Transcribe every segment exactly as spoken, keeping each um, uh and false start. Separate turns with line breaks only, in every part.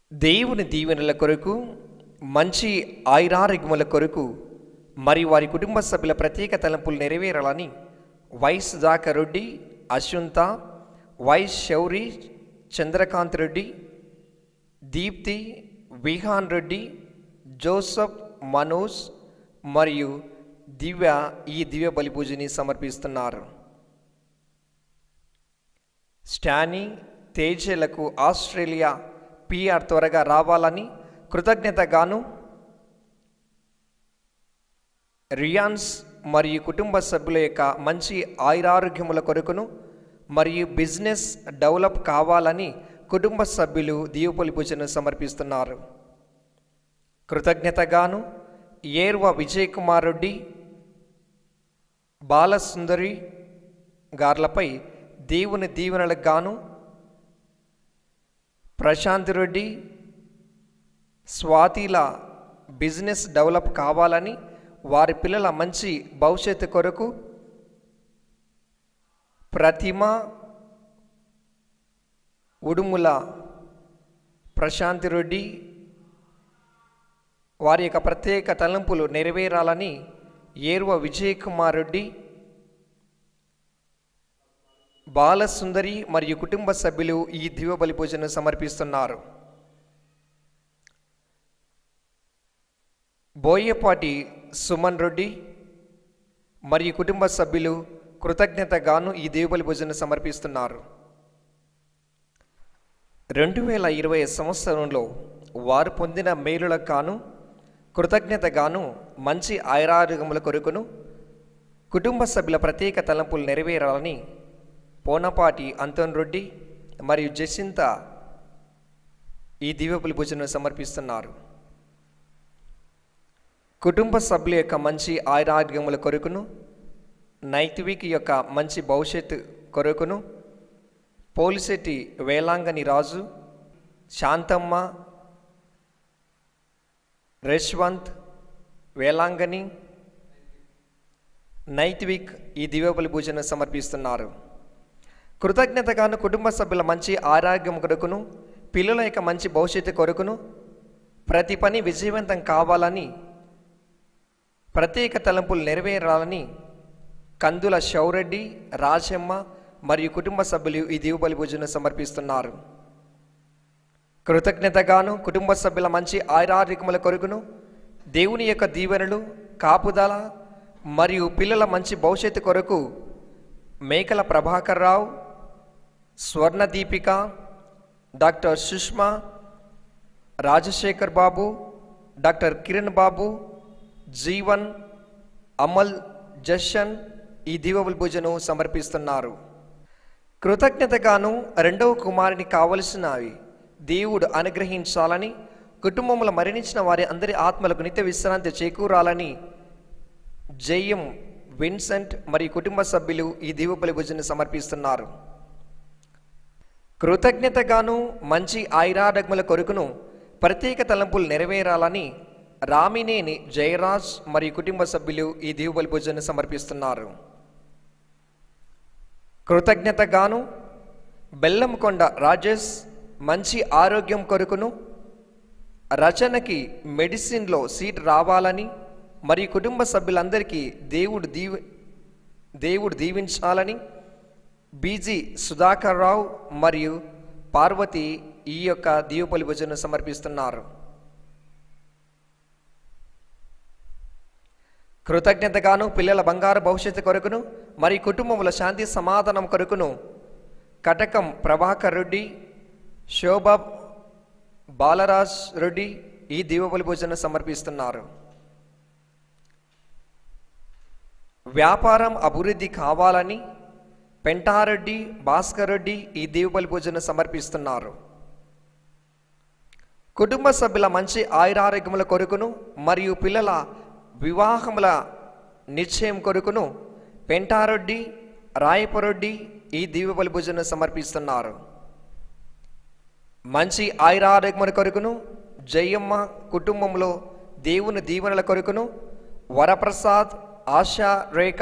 దేవుని దీవెనల కొరకు, మంచి ఆయురారోగ్యముల కొరకు మరియు వారి కుటుంబ సభ్యుల ప్రత్యేక తలంపులు నెరవేరాలని వైస్ సుధాకర్ రెడ్డి, అశ్వంత, వైస్ శౌరి, చంద్రకాంత్ రెడ్డి, దీప్తి, విహాన్ రెడ్డి, జోసఫ్, మనోజ్ మరియు దివ్య ఈ దివ్య బలి పూజని సమర్పిస్తున్నారు. స్టానీ, తేజలకు ఆస్ట్రేలియా పిఆర్ త్వరగా రావాలని కృతజ్ఞతగాను రియాన్స్ మరియు కుటుంబ సభ్యుల యొక్క మంచి ఆయురారోగ్యముల కొరకును మరియు బిజినెస్ డెవలప్ కావాలని కుటుంబ సభ్యులు దీవబలి పూజను సమర్పిస్తున్నారు. కృతజ్ఞతగాను ఏర్వ విజయ్ కుమార్ రెడ్డి, బాలసుందరి గార్లపై దేవుని దీవెనలకు గాను ప్రశాంత్ రెడ్డి, స్వాతిల బిజినెస్ డెవలప్ కావాలని వారి పిల్లల మంచి భవిష్యత్తు కొరకు ప్రతిమ, ఉడుముల ప్రశాంత్ రెడ్డి వారి యొక్క ప్రత్యేక తలంపులు నెరవేరాలని ఏర్వ విజయ్ కుమార్ రెడ్డి, బాలసుందరి మరియు కుటుంబ సభ్యులు ఈ దివ్య బలి పూజను సమర్పిస్తున్నారు. బోయపాటి సుమన్ రెడ్డి మరియు కుటుంబ సభ్యులు కృతజ్ఞతగాను ఈ దివ్య బలి పూజను సమర్పిస్తున్నారు. రెండు వేల ఇరవై సంవత్సరంలో వారు పొందిన మేలులకు గాను కృతజ్ఞతగాను మంచి ఆయురారోగ్యముల కొరకును కుటుంబ సభ్యుల ప్రత్యేక తలంపులు నెరవేరాలని పోనపాటి అంతన్ రెడ్డి మరియు జసింత ఈ దివ్య బలి పూజను సమర్పిస్తున్నారు. కుటుంబ సభ్యుల యొక్క మంచి ఆయురారోగ్యముల కొరకును, నైతివిక్ యొక్క మంచి భవిష్యత్తు కొరకును పోలిశెట్టి వేలాంగని రాజు, శాంతమ్మ, రేష్వంత్, వేలాంగని, నైతివిక్ ఈ దివ్య బలి పూజను సమర్పిస్తున్నారు. కృతజ్ఞతగాను కుటుంబ సభ్యుల మంచి ఆరోగ్యం కొరకును, పిల్లల యొక్క మంచి భవిష్యత్తు కొరకును, ప్రతి పని విజయవంతం కావాలని ప్రత్యేక తలంపులు నెరవేరాలని కందుల శౌరెడ్డి, రాజమ్మ మరియు కుటుంబ సభ్యులు ఈ దివ్య బలి పూజను సమర్పిస్తున్నారు. కృతజ్ఞతగాను కుటుంబ సభ్యుల మంచి ఆయురారోగ్యముల కొరకును, దేవుని యొక్క దీవెనలు, కాపుదల మరియు పిల్లల మంచి భవిష్యత్తు కొరకు మేకల ప్రభాకర్ రావు, స్వర్ణ దీపిక, డాక్టర్ సుష్మా, రాజశేఖర్ బాబు, డాక్టర్ కిరణ్ బాబు, జీవన్, అమల్, జషన్ ఈ దివ్య బలి పూజను సమర్పిస్తున్నారు. కృతజ్ఞతగాను రెండవ కుమారుని కావలసినవి దేవుడు అనుగ్రహించాలని, కుటుంబంలో మరణించిన వారి అందరి ఆత్మలకు నిత్య విశ్రాంతి చేకూరాలని జయం, విన్సెంట్ మరియు కుటుంబ సభ్యులు ఈ దివ్య బలి పూజను సమర్పిస్తున్నారు. కృతజ్ఞతగాను మంచి ఆయురారోగ్యముల కొరకును ప్రత్యేక తలంపులు నెరవేరాలని రామినేని జయరాజ్ మరియు కుటుంబ సభ్యులు ఈ దివ్య బలి పూజను సమర్పిస్తున్నారు. కృతజ్ఞతగాను బెల్లంకొండ రాజేష్ మంచి ఆరోగ్యం కొరకును, రచనకి మెడిసిన్లో సీట్ రావాలని మరియు కుటుంబ సభ్యులందరికీ దేవుడు దీవ దేవుడు దీవించాలని బీజీ సుధాకర్ రావు మరియు పార్వతి ఈ యొక్క దివ్య బలి పూజను సమర్పిస్తున్నారు. కృతజ్ఞతగాను పిల్లల బంగారు భవిష్యత్తు కొరకును మరియు కుటుంబంలో శాంతి సమాధానం కొరకును కటకం ప్రభాకర్ రెడ్డి, శోభ బాలరాజ్ రెడ్డి ఈ దివ్య బలి పూజను సమర్పిస్తున్నారు. వ్యాపారం అభివృద్ధి కావాలని పెంటారెడ్డి, భాస్కర్ రెడ్డి ఈ దివ్య బలి పూజను సమర్పిస్తున్నారు. కుటుంబ సభ్యుల మంచి ఆయురారోగ్యముల కొరకును మరియు పిల్లల వివాహముల నిశ్చయం కొరకును పెంటారెడ్డి, రాయపరెడ్డి ఈ దివ్య బలి పూజను సమర్పిస్తున్నారు. మంచి ఆయురారోగ్యముల కొరకును జయమ్మ కుటుంబంలో దేవుని దీవెనల కొరకును వరప్రసాద్, ఆశా రేఖ,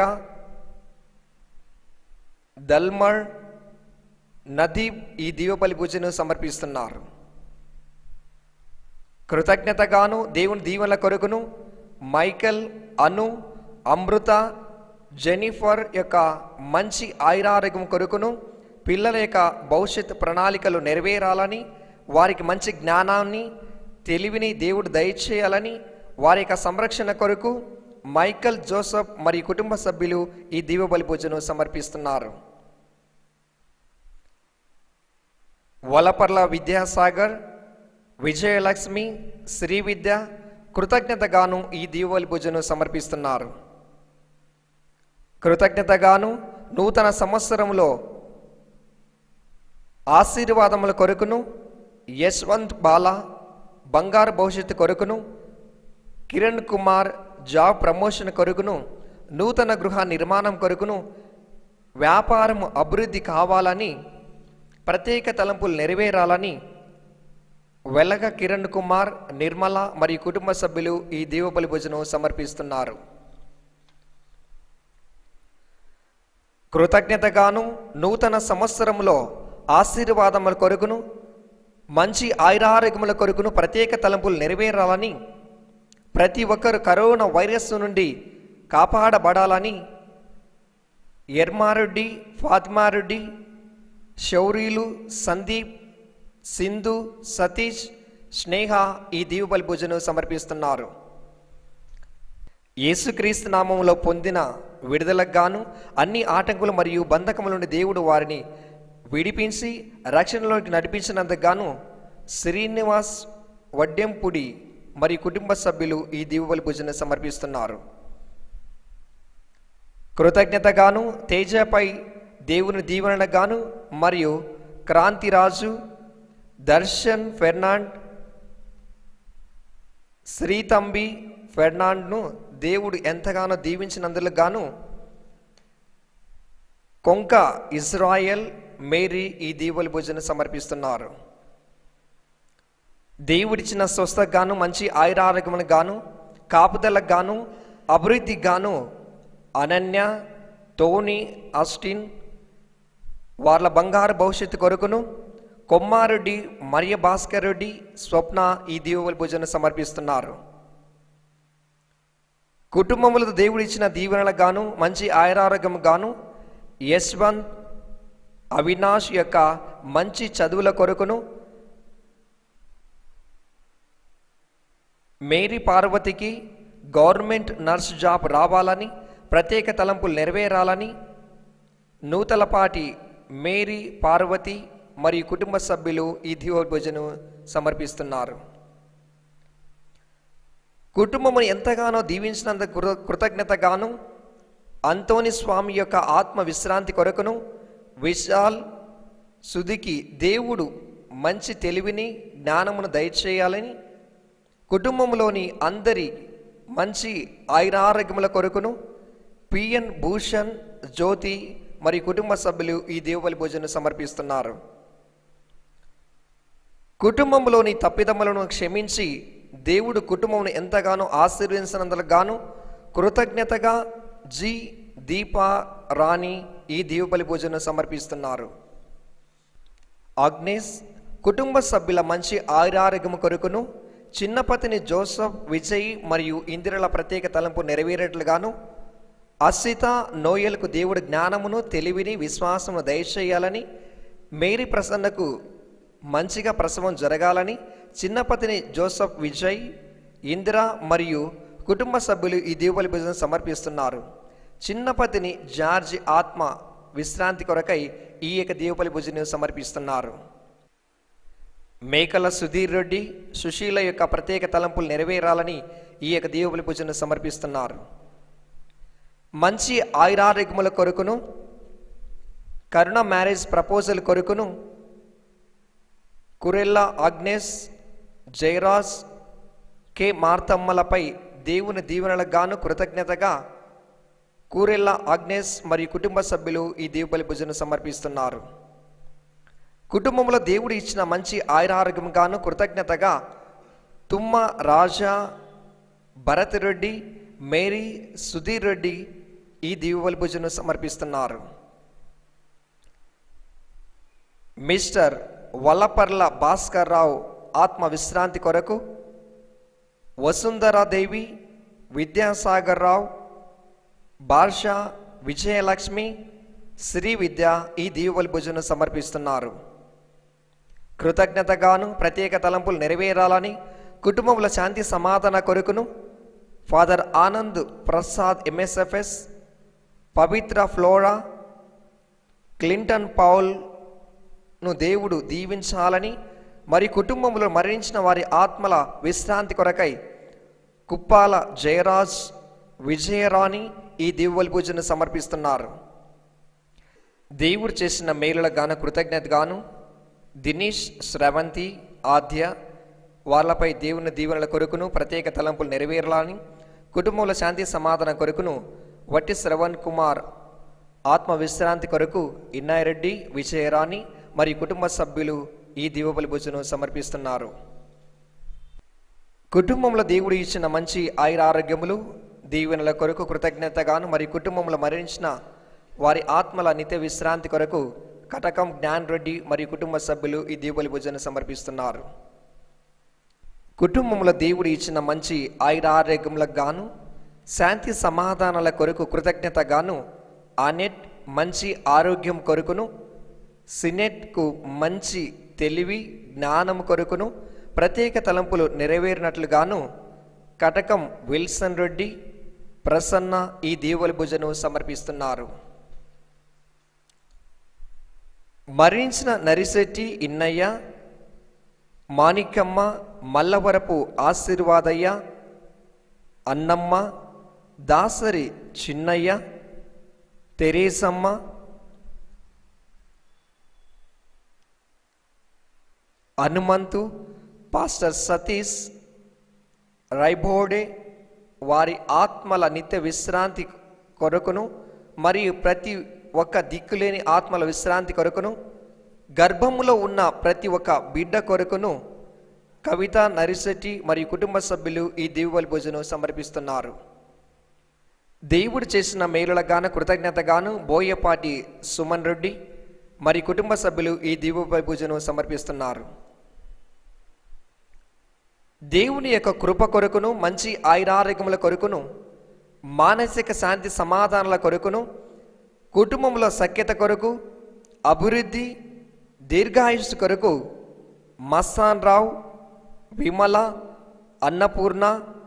దల్మర్, నదీబ్ ఈ దివ్య బలి పూజను సమర్పిస్తున్నారు. కృతజ్ఞతగాను దేవుని దీవెనల కొరకును మైకల్, అను, అమృత, జెనిఫర్ యొక్క మంచి ఆయురారోగ్యం కొరకును, పిల్లల యొక్క భవిష్యత్ ప్రణాళికలు నెరవేరాలని, వారికి మంచి జ్ఞానాన్ని తెలివిని దేవుడు దయచేయాలని, వారి యొక్క సంరక్షణ కొరకు మైకల్, జోసఫ్ మరియు కుటుంబ సభ్యులు ఈ దీవబలి పూజను సమర్పిస్తున్నారు. వలపర్ల విద్యాసాగర్, విజయలక్ష్మి, శ్రీ విద్య కృతజ్ఞతగాను ఈ దీవబలి పూజను సమర్పిస్తున్నారు. కృతజ్ఞతగాను నూతన సంవత్సరంలో ఆశీర్వాదముల కొరకును, యశ్వంత్ బాల బంగారు భవిష్యత్తు కొరకును, కిరణ్ కుమార్ జాబ్ ప్రమోషన్ కొరకును, నూతన గృహ నిర్మాణం కొరకును, వ్యాపారం అభివృద్ధి కావాలని, ప్రత్యేక తలంపులు నెరవేరాలని వెలగ కిరణ్ కుమార్, నిర్మల మరియు కుటుంబ సభ్యులు ఈ దీవబలి పూజను సమర్పిస్తున్నారు. కృతజ్ఞతగాను నూతన సంవత్సరంలో ఆశీర్వాదముల కొరకును, మంచి ఆయురారోగ్యముల కొరకును ప్రత్యేక తలంపులు నెరవేరాలని, ప్రతి ఒక్కరు కరోనా వైరస్ నుండి కాపాడబడాలని ఎర్మారెడ్డి, ఫాతిమారెడ్డి, శౌరీలు, సందీప్, సింధు, సతీష్, స్నేహ ఈ దీవబలి పూజను సమర్పిస్తున్నారు. యేసుక్రీస్తు నామములో పొందిన విడుదలకు గాను అన్ని ఆటంకులు మరియు బంధకముల నుండి దేవుడు వారిని విడిపించి రక్షణలోకి నడిపించినందుకు గాను శ్రీనివాస్ వడ్డెంపుడి మరియు కుటుంబ సభ్యులు ఈ దీవబలి పూజను సమర్పిస్తున్నారు. కృతజ్ఞతగాను తేజపై దేవుని దీవెనలకు గాను మరియు క్రాంతిరాజు, దర్శన్ ఫెర్నాండ్, శ్రీతంబి ఫెర్నాండ్ను దేవుడు ఎంతగానో దీవించినందుకు గాను కొంక ఇజ్రాయెల్, మేరీ ఈ దీవబలి పూజను సమర్పిస్తున్నారు. దేవుడిచ్చిన స్వస్థకు గాను, మంచి ఆయురారోగ్యములకు గాను, కాపుదలకు గాను, అభివృద్ధికి గాను అనన్య, టోనీ, ఆస్టిన్ వాళ్ళ బంగారు భవిష్యత్తు కొరకును, కొమ్మారెడ్డి, మరియ భాస్కర్ రెడ్డి, స్వప్న ఈ దీవబలి పూజను సమర్పిస్తున్నారు. కుటుంబములతో దేవుడిచ్చిన దీవెనలకు గాను, మంచి ఆయురారోగ్యం గాను యశ్వంత్, అవినాష్ యొక్క మంచి చదువుల కొరకును, మేరీ పార్వతికి గవర్నమెంట్ నర్స్ జాబ్ రావాలని, ప్రత్యేక తలంపులు నెరవేరాలని నూతలపాటి మేరీ పార్వతి మరియు కుటుంబ సభ్యులు ఈ దీవబలి పూజను సమర్పిస్తున్నారు. కుటుంబమును ఎంతగానో దీవించినందుకు కృతజ్ఞతగాను అంతోని స్వామి యొక్క ఆత్మ విశ్రాంతి కొరకును, విశాల్, సుధికి దేవుడు మంచి తెలివిని జ్ఞానమును దయచేయాలని, కుటుంబంలోని అందరి మంచి ఆయురారోగ్యముల కొరకును పిఎన్ భూషణ్, జ్యోతి మరియు కుటుంబ సభ్యులు ఈ దీవబలి పూజను సమర్పిస్తున్నారు. కుటుంబంలోని తప్పిదములను క్షమించి దేవుడు కుటుంబమును ఎంతగానో ఆశీర్వదించినందుకు గాను కృతజ్ఞతగా జి దీపా రాణి ఈ దీవబలి పూజను సమర్పిస్తున్నారు. ఆగ్నేస్ కుటుంబ సభ్యుల మంచి ఆయురారోగ్యము కొరకును, చిన్నపతిని జోసఫ్, విజయ్ మరియు ఇందిరల ప్రత్యేక తలంపు నెరవేరేట్లుగాను, అసిత, నోయలకు దేవుడు జ్ఞానమును, తెలివిని, విశ్వాసమును దయచేయాలని, మేరీ ప్రసన్నకు మంచిగా ప్రసవం జరగాలని చిన్నపతిని జోసఫ్, విజయ్, ఇందిర మరియు కుటుంబ సభ్యులు ఈ దీవబలి పూజను సమర్పిస్తున్నారు. చిన్నపతిని జార్జి ఆత్మ విశ్రాంతి కొరకై ఈ యొక్క దీవబలి పూజను సమర్పిస్తున్నారు. మేకల సుధీర్ రెడ్డి, సుశీల యొక్క ప్రత్యేక తలంపులు నెరవేరాలని ఈ యొక్క దీవబలి పూజను సమర్పిస్తున్నారు. మంచి ఆయురారోగ్యముల కొరకును, కరుణ మ్యారేజ్ ప్రపోజల్ కొరకును కురెల్లా ఆగ్నేస్, జయరాజ్, కె మార్తమ్మలపై దేవుని దీవెనలకు గాను కృతజ్ఞతగా కూరెల్లా ఆగ్నేస్ మరియు కుటుంబ సభ్యులు ఈ దీవబలి పూజను సమర్పిస్తున్నారు. కుటుంబంలో దేవుడు ఇచ్చిన మంచి ఆయురారోగ్యం గాను కృతజ్ఞతగా తుమ్మ రాజా, భరత్ రెడ్డి, మేరీ, సుధీర్ రెడ్డి ఈ దీవబలి పూజను సమర్పిస్తున్నారు. మిస్టర్ వల్లపర్ల భాస్కర్ రావు ఆత్మ విశ్రాంతి కొరకు వసుంధరాదేవి, విద్యాసాగర్ రావు, బార్షా, విజయలక్ష్మి, శ్రీ విద్య ఈ దీవెనల భోజనం సమర్పిస్తున్నారు. కృతజ్ఞతగాను ప్రత్యేక తలంపులు నెరవేరాలని కుటుంబంలో శాంతి సమాధాన కొరకును ఫాదర్ ఆనంద్ ప్రసాద్ ఎంఎస్ఎఫ్ఎస్, పవిత్ర ఫ్లోరా, క్లింటన్ పౌల్ను దేవుడు దీవించాలని మరి కుటుంబంలో మరణించిన వారి ఆత్మల విశ్రాంతి కొరకై కుప్పాల జయరాజ్, విజయరాణి ఈ దివ్వెల పూజను సమర్పిస్తున్నారు. దేవుడు చేసిన మేలుల గాన కృతజ్ఞతగాను దినేష్, శ్రవంతి, ఆద్య వాళ్ళపై దేవుని దీవెనల కొరకును ప్రత్యేక తలంపులు నెరవేరాలని కుటుంబంలో శాంతి సమాధానం కొరకును వట్టి శ్రవణ్ కుమార్ ఆత్మ విశ్రాంతి కొరకు ఇన్నాయిరెడ్డి, విజయరాణి మరియు కుటుంబ సభ్యులు ఈ దివ్వెల పూజను సమర్పిస్తున్నారు. కుటుంబంలో దేవుడు ఇచ్చిన మంచి ఆయుర ఆరోగ్యములు దీవెనల కొరకు కృతజ్ఞతగాను మరి కుటుంబంలో మరణించిన వారి ఆత్మల నిత్య విశ్రాంతి కొరకు కటకం జ్ఞాన్ రెడ్డి మరియు కుటుంబ సభ్యులు ఈ దివ్వెల పూజను సమర్పిస్తున్నారు. కుటుంబంలో దేవుడు ఇచ్చిన మంచి ఆయుర ఆరోగ్యములకు గాను శాంతి సమాధానాల కొరకు కృతజ్ఞతగాను ఆనెట్ మంచి ఆరోగ్యం కొరకును, సినెట్కు మంచి తెలివి జ్ఞానం కొరకును ప్రత్యేక తలంపులు నెరవేరినట్లుగాను కటకం విల్సన్ రెడ్డి, ప్రసన్న ఈ దీవెల పూజను సమర్పిస్తున్నారు. మరణించిన నరిశెట్టి ఇన్నయ్య, మాణికమ్మ, మల్లవరపు ఆశీర్వాదయ్య, అన్నమ్మ, దాసరి చిన్నయ్య, తెరేసమ్మ, హనుమంతు, పాస్టర్ సతీష్, రైబోడే వారి ఆత్మల నిత్య విశ్రాంతి కొరకును మరియు ప్రతి ఒక్క దిక్కులేని ఆత్మల విశ్రాంతి కొరకును గర్భములో ఉన్న ప్రతి ఒక్క బిడ్డ కొరకును కవిత నరిశెట్టి మరియు కుటుంబ సభ్యులు ఈ దివ్వెల పూజను సమర్పిస్తున్నారు. దేవుడు చేసిన మేలులగాన కృతజ్ఞతగాను బోయపాటి సుమన్ రెడ్డి మరి కుటుంబ సభ్యులు ఈ దివ్వెల పూజను సమర్పిస్తున్నారు. దేవుని యొక్క కృప కొరకును మంచి ఆయురారోగ్యముల కొరకును మానసిక శాంతి సమాధానాల కొరకును కుటుంబంలో సఖ్యత కొరకు అభివృద్ధి దీర్ఘాయుష్ కొరకు మస్తాన్ రావు, విమల, అన్నపూర్ణ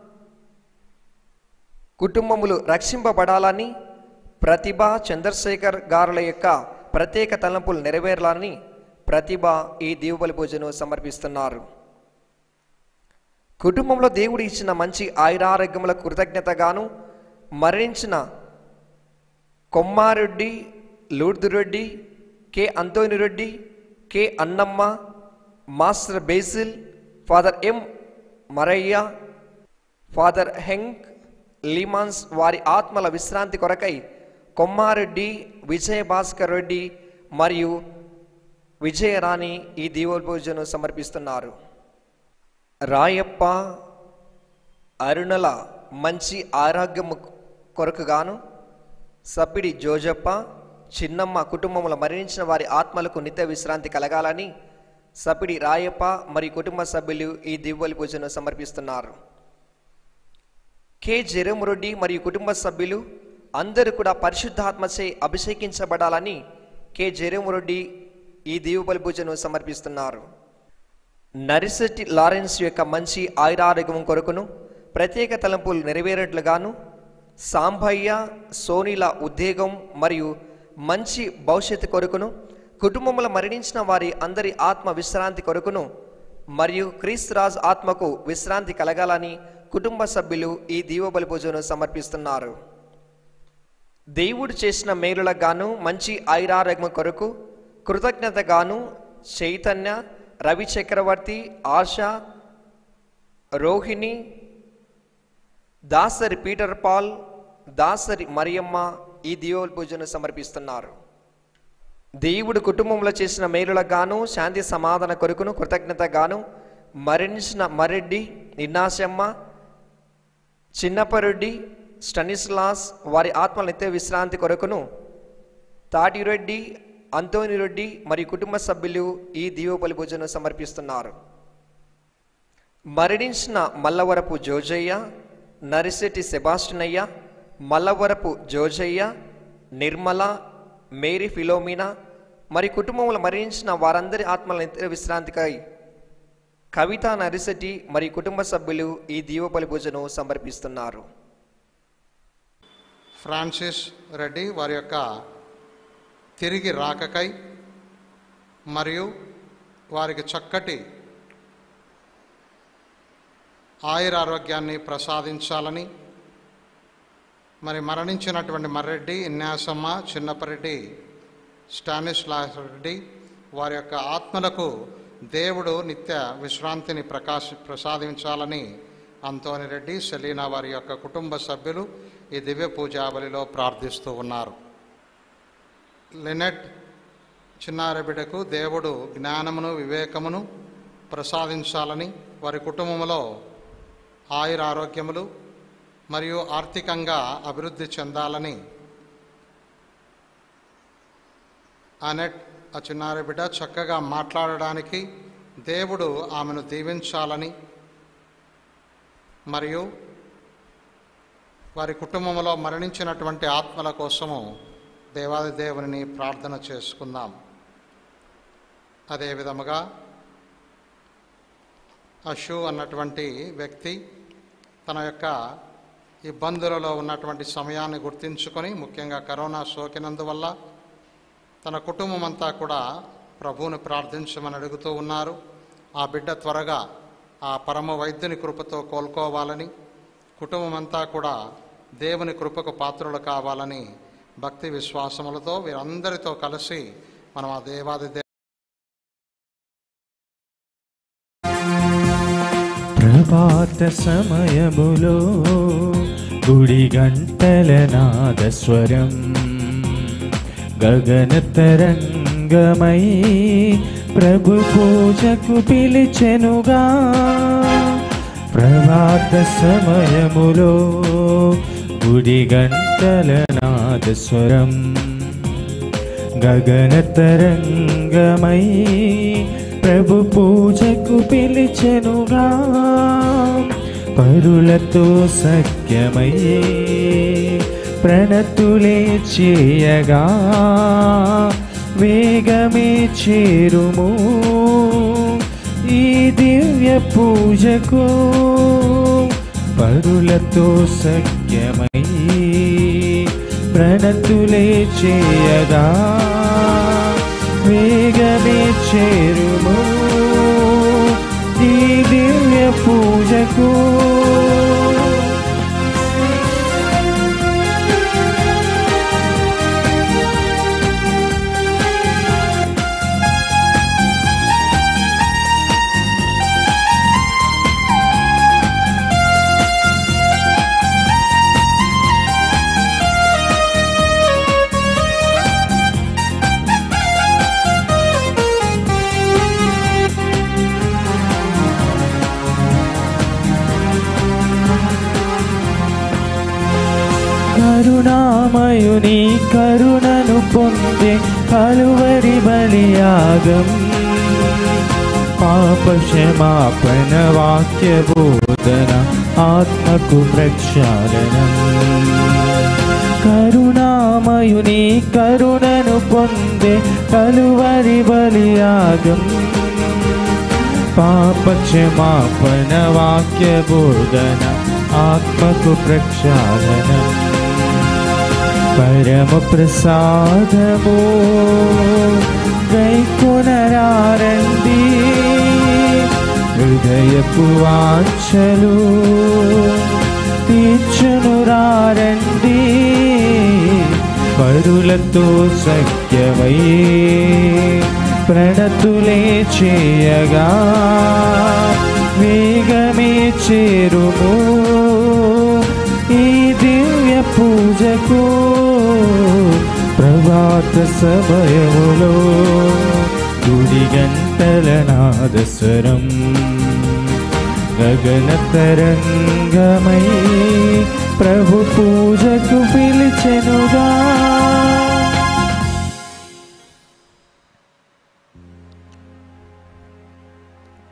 కుటుంబములు రక్షింపబడాలని ప్రతిభ, చంద్రశేఖర్ గారుల యొక్క ప్రత్యేక తలంపులు నెరవేరాలని ప్రతిభ ఈ దివ్వెల పూజను సమర్పిస్తున్నారు. కుటుంబంలో దేవుడు ఇచ్చిన మంచి ఆయురారోగ్యముల కృతజ్ఞతగాను మరణించిన Kommareddy, Lourdureddy, K Antonireddy, K Annamma, master Basil, father M Marayya, father Henk Leemans వారి ఆత్మల విశ్రాంతి కొరకై కొమ్మారెడ్డి, విజయ భాస్కర్ రెడ్డి మరియు విజయరాణి ఈ దివ్వెల పూజను సమర్పిస్తున్నారు. రాయప్ప, అరుణల మంచి ఆరోగ్యము కొరకుగాను సప్పిడి జోజప్ప, చిన్నమ్మ కుటుంబంలో మరణించిన వారి ఆత్మలకు నిత్య విశ్రాంతి కలగాలని సప్పిడి రాయప్ప మరియు కుటుంబ సభ్యులు ఈ దివ్వెల పూజను సమర్పిస్తున్నారు. కె జెరమురెడ్డి మరియు కుటుంబ సభ్యులు అందరూ కూడా పరిశుద్ధాత్మచే అభిషేకించబడాలని కె జెరమురెడ్డి ఈ దివ్వెల పూజను సమర్పిస్తున్నారు. నరిశెట్టి లారెన్స్ యొక్క మంచి ఆయురారోగ్యం కొరకును ప్రత్యేక తలంపులు నెరవేరేట్లుగాను సాంభయ్య, సోనీల ఉద్వేగం మరియు మంచి భవిష్యత్తు కొరకును కుటుంబంలో మరణించిన వారి అందరి ఆత్మ విశ్రాంతి కొరకును మరియు క్రీస్తురాజ్ ఆత్మకు విశ్రాంతి కలగాలని కుటుంబ సభ్యులు ఈ దివ్వెల పూజను సమర్పిస్తున్నారు. దేవుడు చేసిన మేలులకు గాను మంచి ఆయురారోగ్యం కొరకు కృతజ్ఞతగాను చైతన్య, రవి చక్రవర్తి, ఆశ, రోహిణి, దాసరి పీటర్ పాల్, దాసరి మరియమ్మ ఈ దివ్వెల పూజను సమర్పిస్తున్నారు. దేవుడు కుటుంబంలో చేసిన మేలులకు గాను శాంతి సమాధాన కొరకును కృతజ్ఞతగాను మరణించిన మరెడ్డి, ఇన్నాశమ్మ, చిన్నపరెడ్డి, స్టనిస్లాస్ వారి ఆత్మల నిత్య విశ్రాంతి కొరకును తాటిరెడ్డి, అంతోనిరెడ్డి మరియు కుటుంబ సభ్యులు ఈ దివ్వెల పూజను సమర్పిస్తున్నారు. మరణించిన మల్లవరపు జోజయ్య, నరిశెట్టి సెబాస్టినయ్య, మల్లవరపు జోజయ్య, నిర్మల, మేరీ ఫిలోమినా మరి కుటుంబంలో మరణించిన వారందరి ఆత్మల నిత్య విశ్రాంతికై కవిత నరిశెట్టి మరి కుటుంబ సభ్యులు ఈ దీవబలి పూజను సమర్పిస్తున్నారు.
ఫ్రాన్సిస్ రెడ్డి వారి యొక్క తిరిగి రాకకై మరియు వారికి చక్కటి ఆయురారోగ్యాన్ని ప్రసాదించాలని, మరి మరణించినటువంటి మర్రెడ్డి, ఇన్యాసమ్మ, చిన్నపరెడ్డి, స్టానిస్లాస్ రెడ్డి వారి యొక్క ఆత్మలకు దేవుడు నిత్య విశ్రాంతిని ప్రకాశ ప్రసాదించాలని అంతోని రెడ్డి, సెలీనా వారి యొక్క కుటుంబ సభ్యులు ఈ దివ్య పూజాబలిలో ప్రార్థిస్తూ ఉన్నారు. లినెట్ చిన్నారబిడ్డకు దేవుడు జ్ఞానమును వివేకమును ప్రసాదించాలని, వారి కుటుంబంలో ఆయుర ఆరోగ్యములు మరియు ఆర్థికంగా అభివృద్ధి చెందాలని, అనెట్ ఆ చిన్నారి బిడ్డ చక్కగా మాట్లాడడానికి దేవుడు ఆమెను దీవించాలని మరియు వారి కుటుంబంలో మరణించినటువంటి ఆత్మల కోసము దేవాది దేవుని ప్రార్థన చేసుకుందాం. అదేవిధముగా అషు అన్నటువంటి వ్యక్తి తన యొక్క ఇబ్బందులలో ఉన్నటువంటి సమయాన్ని గుర్తించుకొని, ముఖ్యంగా కరోనా సోకినందువల్ల తన కుటుంబం అంతా కూడా ప్రభువుని ప్రార్థించమని అడుగుతూ ఉన్నారు. ఆ బిడ్డ త్వరగా ఆ పరమ వైద్యుని కృపతో కోలుకోవాలని, కుటుంబం అంతా కూడా దేవుని కృపకు పాత్రలు కావాలని భక్తి విశ్వాసములతో వీరందరితో కలిసి మనం ఆ దేవాది దే
ప్రభాత సమయములో గుడి గంటల నాదస్వరం గగన తరంగమై ప్రభు పూజకు పిలిచెనుగా. ప్రభాత సమయములో గుడి గంటల నాదస్వరం గగన తరంగమై ప్రభు పూజకు పిలిచెనుగా. పరులతో సఖ్యమయ్యే ప్రణతులే చేయగా వేగమే చేరుము ఈ దివ్య పూజకు. పరులతో సఖ్యమయ్యే ప్రణతులే చేయగా వేగమే చేరుము ఈ దివ్య పూజకు. కరుణామయుని కరుణను పొందే కలువరి బలియాగం పాప క్షమాపణ వాక్య బోధన ఆత్మకు ప్రక్షాళనం. కరుణామయుని కరుణను పొందే కలువరి బలియాగం పాప క్షమాపణ వాక్య బోధన ఆత్మకు ప్రక్షాళనం. పరమ ప్రసాదము గైకొనరారండి హృదయపు వాంఛలు తీర్చునురారండి. పరులతో సఖ్యమై ప్రణతులే చేయగా వేగమే చేరుము ఈ దివ్య పూజకు. ప్రభాత సమయములో గుడి గంటల నాదస్వరం గగన తరంగమై ప్రభు పూజకు పిలిచెనుగా.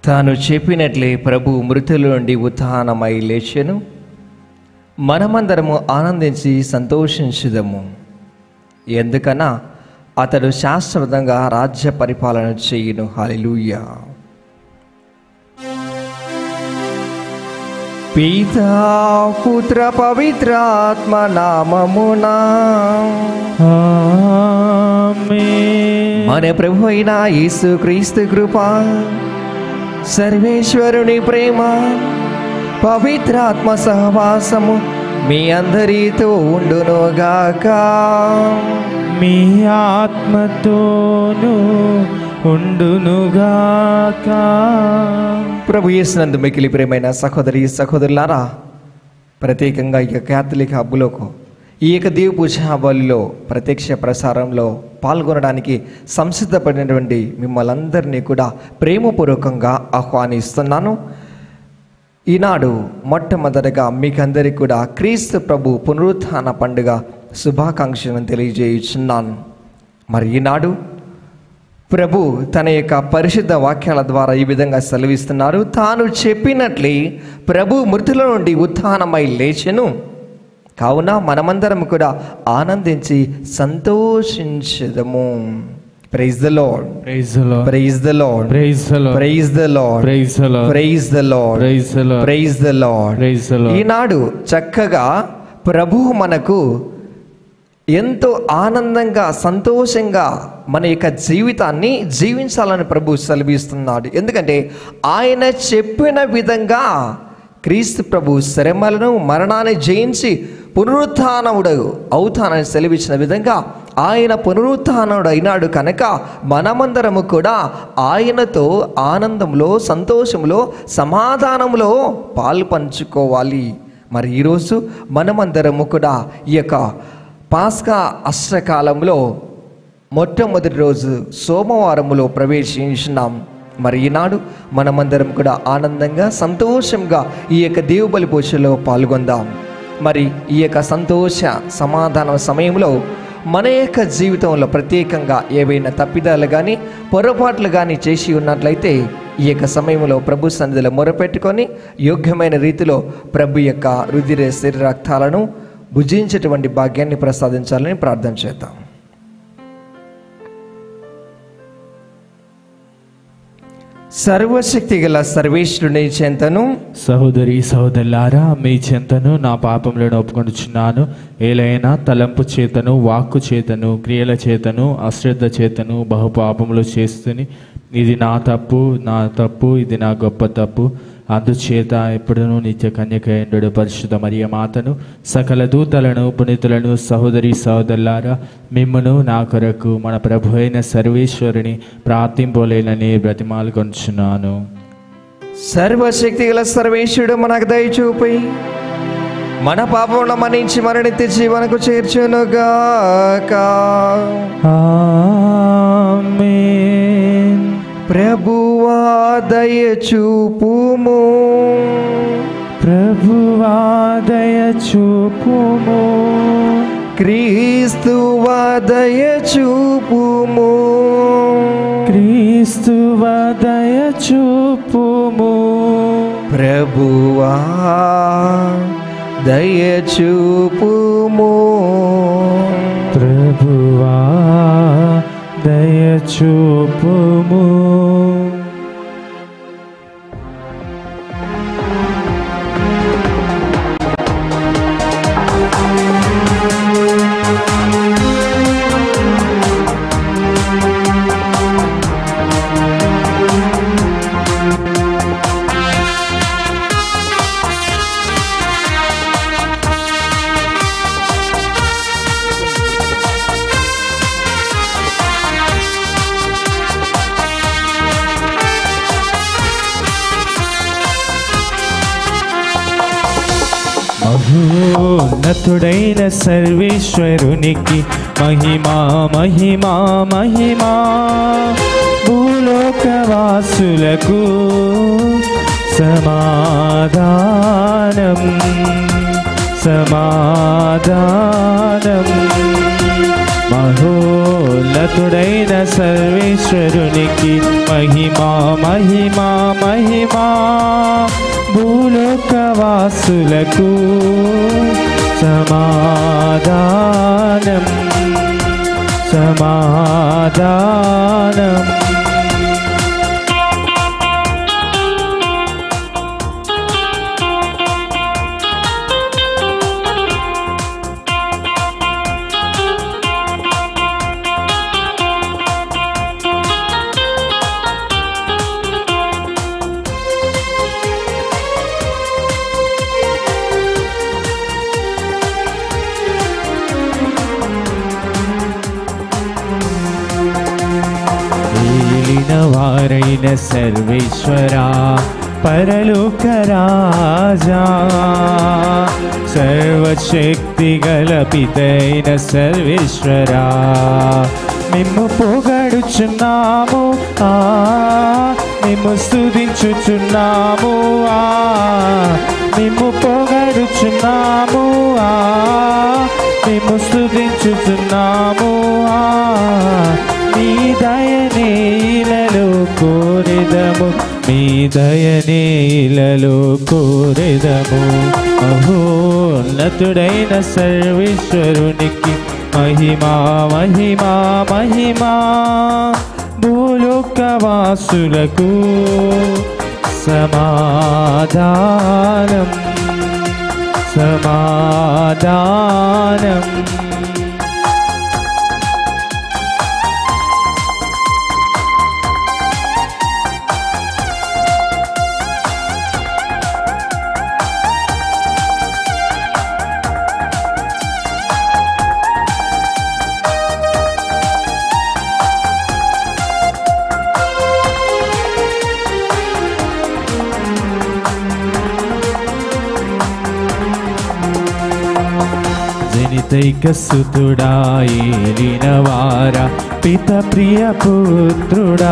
తాను చెప్పినట్లే ప్రభు మృతుల నుండి ఉత్థానమై లేచెను. మనమందరము ఆనందించి సంతోషించుదము. ఎందుకన్నా అతడు శాశ్వతంగా రాజ్య పరిపాలన చేయును. హల్లెలూయా. పితా పుత్ర పవిత్రాత్మ నామమునా
ఆమేన్.
మన ప్రభు అయిన యేసుక్రీస్తు కృప, సర్వేశ్వరుని ప్రేమ, పవిత్రాత్మ సహవాసము మీ అందరితో ఉండునుగాక.
మీ ఆత్మతోను ఉండునుగాక.
ప్రభు యేసునందు మిక్కిలి ప్రియమైన సహోదరి సహోదరులారా, ప్రత్యేకంగా ఈ క్యాథలిక్ హబ్బులోకి ఈ యొక్క దేవ పూజా బలిలో ప్రత్యక్ష ప్రసారంలో పాల్గొనడానికి సంసిద్ధపడినటువంటి మిమ్మల్ని అందరినీ కూడా ప్రేమపూర్వకంగా ఆహ్వానిస్తున్నాను. ఈనాడు మొట్టమొదటగా మీకందరికీ కూడా క్రీస్తు ప్రభు పునరుత్థాన పండుగ శుభాకాంక్షలను తెలియజేయుచున్నాను. మరి ఈనాడు ప్రభు తన యొక్క పరిశుద్ధ వాక్యాల ద్వారా ఈ విధంగా సెలవిస్తున్నారు. తాను చెప్పినట్లే ప్రభు మృతుల నుండి ఉత్థానమై లేచెను, కావున మనమందరం కూడా ఆనందించి సంతోషించదము. Praise the Lord,
praise the Lord,
praise the Lord,
praise the Lord,
praise the Lord,
praise the Lord,
praise the Lord,
praise the Lord,
praise the Lord,
praise the Lord.
ఈనాడు చక్కగా ప్రభువు మనకు ఎంతో ఆనందంగా సంతోషంగా మన యొక్క జీవితాన్ని జీవించాలని ప్రభు సెలవిస్తున్నాడు. ఎందుకంటే ఆయన చెప్పిన విధంగా క్రీస్తు ప్రభు శ్రమలను మరణాన్ని జయించి పునరుత్థానముడు అవుతానని సెలవిచ్చిన విధంగా ఆయన పునరుత్థానుడు అయినాడు కనుక మనమందరము కూడా ఆయనతో ఆనందంలో, సంతోషంలో, సమాధానంలో పాలు పంచుకోవాలి. మరి ఈరోజు మనమందరము కూడా ఈ యొక్క పాస్కా అష్టకాలంలో మొట్టమొదటి రోజు సోమవారములో ప్రవేశించినాం. మరి ఈనాడు మనమందరం కూడా ఆనందంగా సంతోషంగా ఈ యొక్క దేవుబలి పూజలో పాల్గొందాం. మరి ఈ యొక్క సంతోష సమాధాన సమయంలో మన యొక్క జీవితంలో ప్రత్యేకంగా ఏవైనా తప్పిదాలు కానీ పొరపాట్లు కానీ చేసి ఉన్నట్లయితే ఈ యొక్క సమయంలో ప్రభు సన్నిధిలో మొరపెట్టుకొని యోగ్యమైన రీతిలో ప్రభు యొక్క రుధిర శరీర రక్తాలను భుజించేటువంటి భాగ్యాన్ని ప్రసాదించాలని ప్రార్థన చేద్దాం. సర్వశక్తి గల సర్వేశ్వరుని చెంతను,
సహోదరి సహోదరులారా, మీ చెంతను నా పాపములను ఒప్పుకొనుచున్నాను. ఏలైనా తలంపు చేతను, వాక్కు చేతను, క్రియల చేతను, అశ్రద్ధ చేతను బహు పాపములు చేస్తుని. ఇది నా తప్పు, నా తప్పు, ఇది నా గొప్ప తప్పు. అందుచేత ఎప్పుడునూ నిత్య కన్యకయుండు పరిశుద్ధ మరియ మాతను, సకల దూతలను, పునీతులను, సహోదరి సహోదరులారా, మిమ్మును నా కొరకు మన ప్రభు అయిన సర్వేశ్వరుని ప్రార్థింపలేనని బ్రతిమాలుకొనుచున్నాను.
సర్వశక్తి గల సర్వేశ్వరుడు మనకు దయచూపి మన పాపములను మన్నించి మన నిత్య జీవనకు చేర్చునుగాక.
ఆమేన్.
ప్రభువా దయచూపుము,
ప్రభువా దయచూపుము,
క్రీస్తువా దయచూపుము,
క్రీస్తువా దయచూపుము,
ప్రభువా దయచూపుము,
ప్రభువా దయచూపుము. మహోన్నతుడైన సర్వేశ్వరునికి మహిమా మహిమా మహిమా. భూలోకవాసులకు సమాధానం సమాధానం. మహోన్నతుడైన ఉన్నతుడైన సర్వేశ్వరునికి మహిమా మహిమా మహిమా. భూలోకవాసులకు సమాధానం సమాధానం. వారైన సర్వేశ్వరా పరలోక రాజా, సర్వశక్తి గల పితైన సర్వేశ్వరా మిమ్ము పొగడుచున్నాము, ఆ మిమ్ము స్తుతించుచున్నాము, ఆ మిమ్ము పొగడుచున్నాము, ఆ మిమ్ము స్తుతించుచున్నాము. ఆ మీ దయనే ఇలలో కోరెదము, మీ దయనే ఇలలో కోరెదము. మహోన్నతుడైన సర్వేశ్వరునికి మహిమా మహిమా మహిమా. భూలోకవాసులకు సమాధానం సమాధానం. జనితైకసుతుడా ఏలినవారా పిత ప్రియ పుత్రుడా,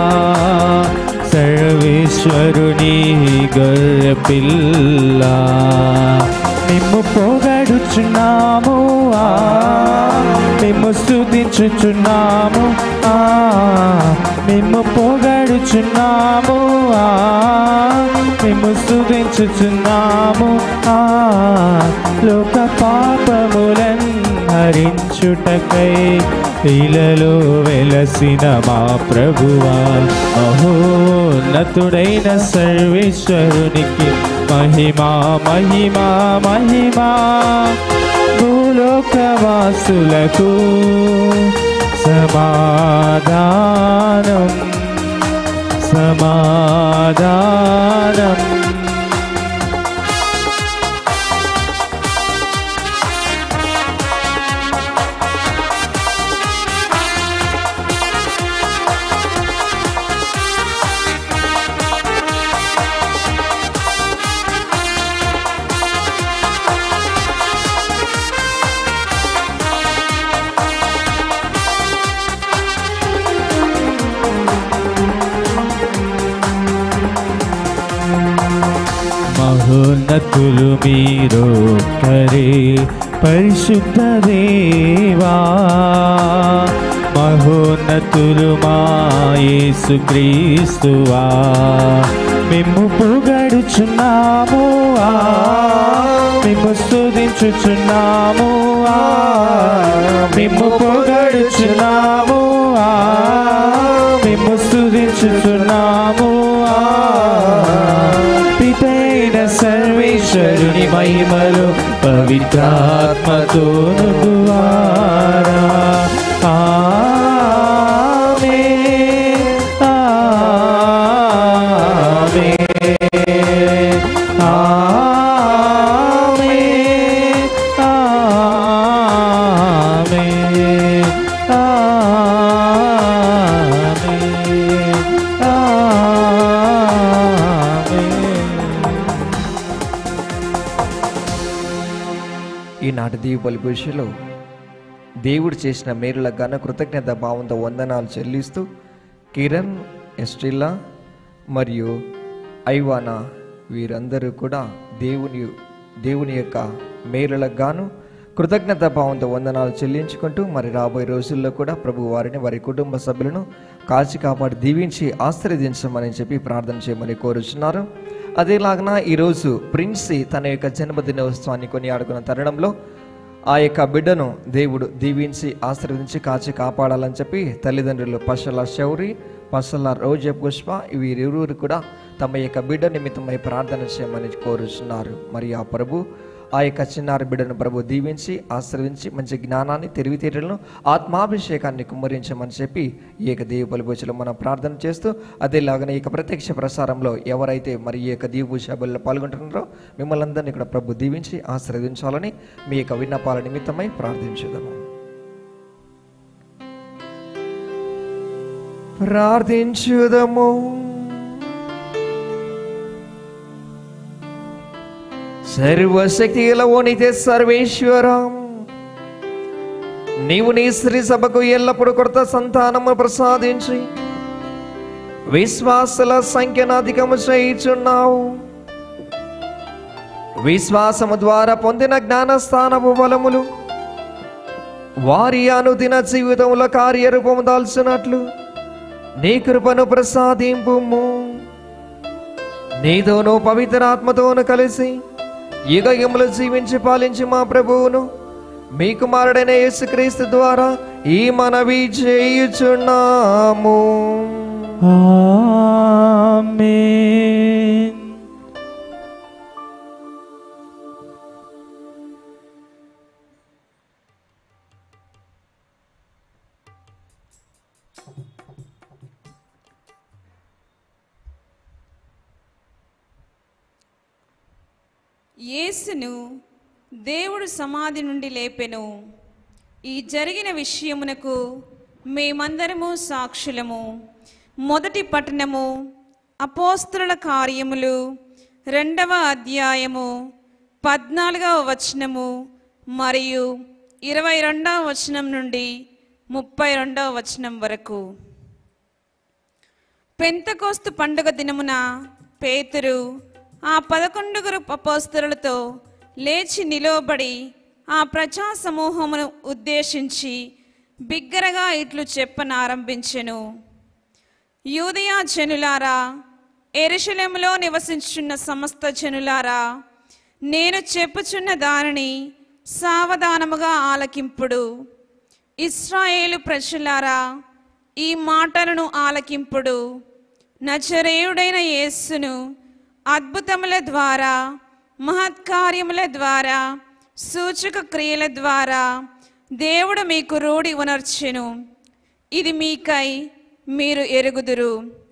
సర్వేశ్వరుని గొర్రె పిల్ల మిమ్ము పొగడుచున్నాము, ఆ మిమ్ము స్తుతించుచున్నాము, ఆ మిమ్ము పొగడుచున్నాము, ఆ మిమ్ము స్తుతించుచున్నాము. ఆ లోక పాపములన్ హరించుటకై ఇలలో వెలసిన మా ప్రభువా, మహోన్నతుడైన సర్వేశ్వరునికి మహిమా మహిమా మహిమా. భూలోకవాసులకు సమాధానం సమాధానం. మహోన్నతులు మీరొక్కరే పరిశుద్ధ దేవా, మహోన్నతులు మా యేసుక్రీస్తువా మిమ్ము పొగడుచున్నాము, ఆ మిమ్ము స్తుతించుచున్నాము, ఆ మిమ్ము పొగడుచున్నాము, ఆ మిమ్ము స్తుతించుచున్నాము. ఆ పితైన సర్వేశ్వరుని మహిమలో పవిత్రాత్మతోను ద్వారా ఆమేన్ ఆమేన్ ఆమేన్ ఆమేన్
ఈనాటి దీవు బలిపూషలో దేవుడు చేసిన మేలుల ఘన కృతజ్ఞత భావంతో వందనాలు చెల్లిస్తూ కిరణ్, ఎస్ట్రిల్లా మరియు ఐవానా వీరందరూ కూడా దేవుని దేవుని యొక్క మేలులకు గాను కృతజ్ఞత భావంతో వందనాలు చెల్లించుకుంటూ మరి రాబోయే రోజుల్లో కూడా ప్రభు వారిని వారి కుటుంబ సభ్యులను కాల్చి కాపాడి దీవించి ఆశీర్వదించమని చెప్పి ప్రార్థన చేయమని కోరుచున్నారు. అదేలాగన ఈరోజు ప్రిన్సీ తన యొక్క జన్మదినోత్సవాన్ని కొనియాడుకున్న తరుణంలో ఆ యొక్క బిడ్డను దేవుడు దీవించి ఆశీర్వదించి కాచి కాపాడాలని చెప్పి తల్లిదండ్రులు పశల శౌరి పశల రోజ పుష్ప వీరిరువురు కూడా తమ యొక్క బిడ్డ నిమిత్తమై ప్రార్థన చేయమని కోరుచున్నారు. మరి ఆ ప్రభు ఆ యొక్క చిన్నారి బిడ్డను ప్రభు దీవించి ఆశీర్వించి మంచి జ్ఞానాన్ని తెలివితేటలను ఆత్మాభిషేకాన్ని కుమ్మరించమని చెప్పి ఈ యొక్క దీవ బలిపూజలో మనం ప్రార్థన చేస్తూ అదేలాగానే ఈ యొక్క ప్రత్యక్ష ప్రసారంలో ఎవరైతే మరి ఈ యొక్క దీవ పూజ బలిలో పాల్గొంటున్నారో మిమ్మల్ని అందరినీ ఇక్కడ ప్రభు దీవించి ఆశీర్వదించాలని మీ యొక్క విన్నపాల నిమిత్తమై ప్రార్థించుదాము. ప్రార్థించుదము. సర్వశక్తి గలవోనితే సర్వేశ్వరం, నీవు నీ శ్రీ సభకు ఎల్లప్పుడూ కొత్త సంతానము ప్రసాదించి విశ్వాసుల సంఖ్యను అధికము చేయుచున్నావు. విశ్వాసము ద్వారా పొందిన జ్ఞానస్థానపు బలములు వారి అనుదిన జీవితంలో కార్యరూపము దాల్చినట్లు నీ కృపను ప్రసాదింపుము. నీతోనూ పవిత్రాత్మతోను కలిసి యుగయుగములు జీవించి పాలించి మా ప్రభువును మీ కుమారుడైన యేసుక్రీస్తు ద్వారా ఈ మనవి చేయుచున్నాము.
ఆమేన్.
యేసును దేవుడు సమాధి నుండి లేపెను. ఈ జరిగిన విషయమునకు మేమందరము సాక్షులము. మొదటి పట్టణము అపోస్తలుల కార్యములు రెండవ అధ్యాయము పద్నాలుగవ వచనము మరియు ఇరవై రెండవ వచనం నుండి ముప్పై రెండవ వచనం వరకు. పెంతెకోస్తు పండుగ దినమున పేతురు ఆ పదకొండుగురు అపోస్తలులతో లేచి నిలవబడి ఆ ప్రజా సమూహమును ఉద్దేశించి బిగ్గరగా ఇట్లు చెప్పనారంభించెను. యూదయా జనులారా, యెరూషలేములో నివసించుచున్న సమస్త జనులారా, నేను చెప్పుచున్న దానిని సావధానముగా ఆలకింపుడు. ఇశ్రాయేలు ప్రజలారా, ఈ మాటలను ఆలకింపుడు. నజరేయుడైన యేసును అద్భుతముల ద్వారా, మహత్కార్యముల ద్వారా, సూచక క్రియల ద్వారా దేవుడు మీకు రూఢి ఉనర్చెను. ఇది మీకై మీరు ఎరుగుదురు.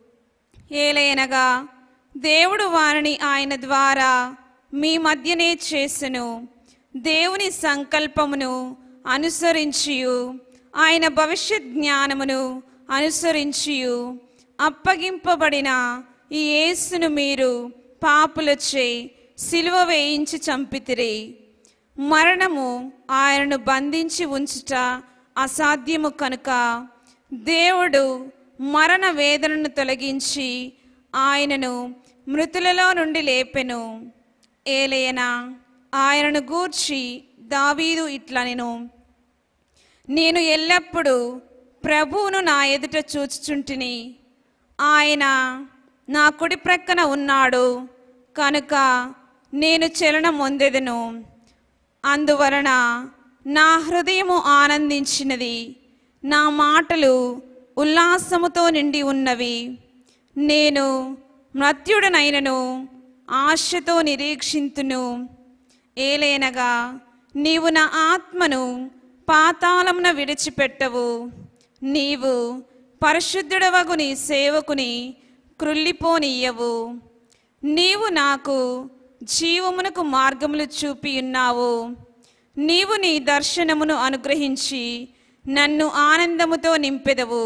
ఏలైనగా దేవుడు వారిని ఆయన ద్వారా మీ మధ్యనే చేసెను. దేవుని సంకల్పమును అనుసరించియు ఆయన భవిష్యత్ జ్ఞానమును అనుసరించియు అప్పగింపబడిన ఈ యేసును మీరు పాపులచే సిలువ వేయించి చంపితిరి. మరణము ఆయనను బంధించి ఉంచుట అసాధ్యము కనుక దేవుడు మరణ వేదనను తొలగించి ఆయనను మృతులలో నుండి లేపెను. ఏలయనా ఆయనను గూర్చి దావీదు ఇట్లనెను, నేను ఎల్లప్పుడూ ప్రభువును నా ఎదుట చూచుచుంటిని. ఆయన నా కుడి ప్రక్కన ఉన్నాడు కనుక నేను చలనం పొందెదను. అందువలన నా హృదయము ఆనందించినది, నా మాటలు ఉల్లాసముతో నిండి ఉన్నవి. నేను మృత్యుడనైనను ఆశతో నిరీక్షింతును. ఏలైనగా నీవు నా ఆత్మను పాతాళమున విడిచిపెట్టవు. నీవు పరిశుద్ధుడవగు నీ సేవకుని క్రుల్లిపోనియ్యవు. నీవు నాకు జీవమునకు మార్గములు చూపి ఉన్నావు. నీవు నీ దర్శనమును అనుగ్రహించి నన్ను ఆనందముతో నింపెదవు.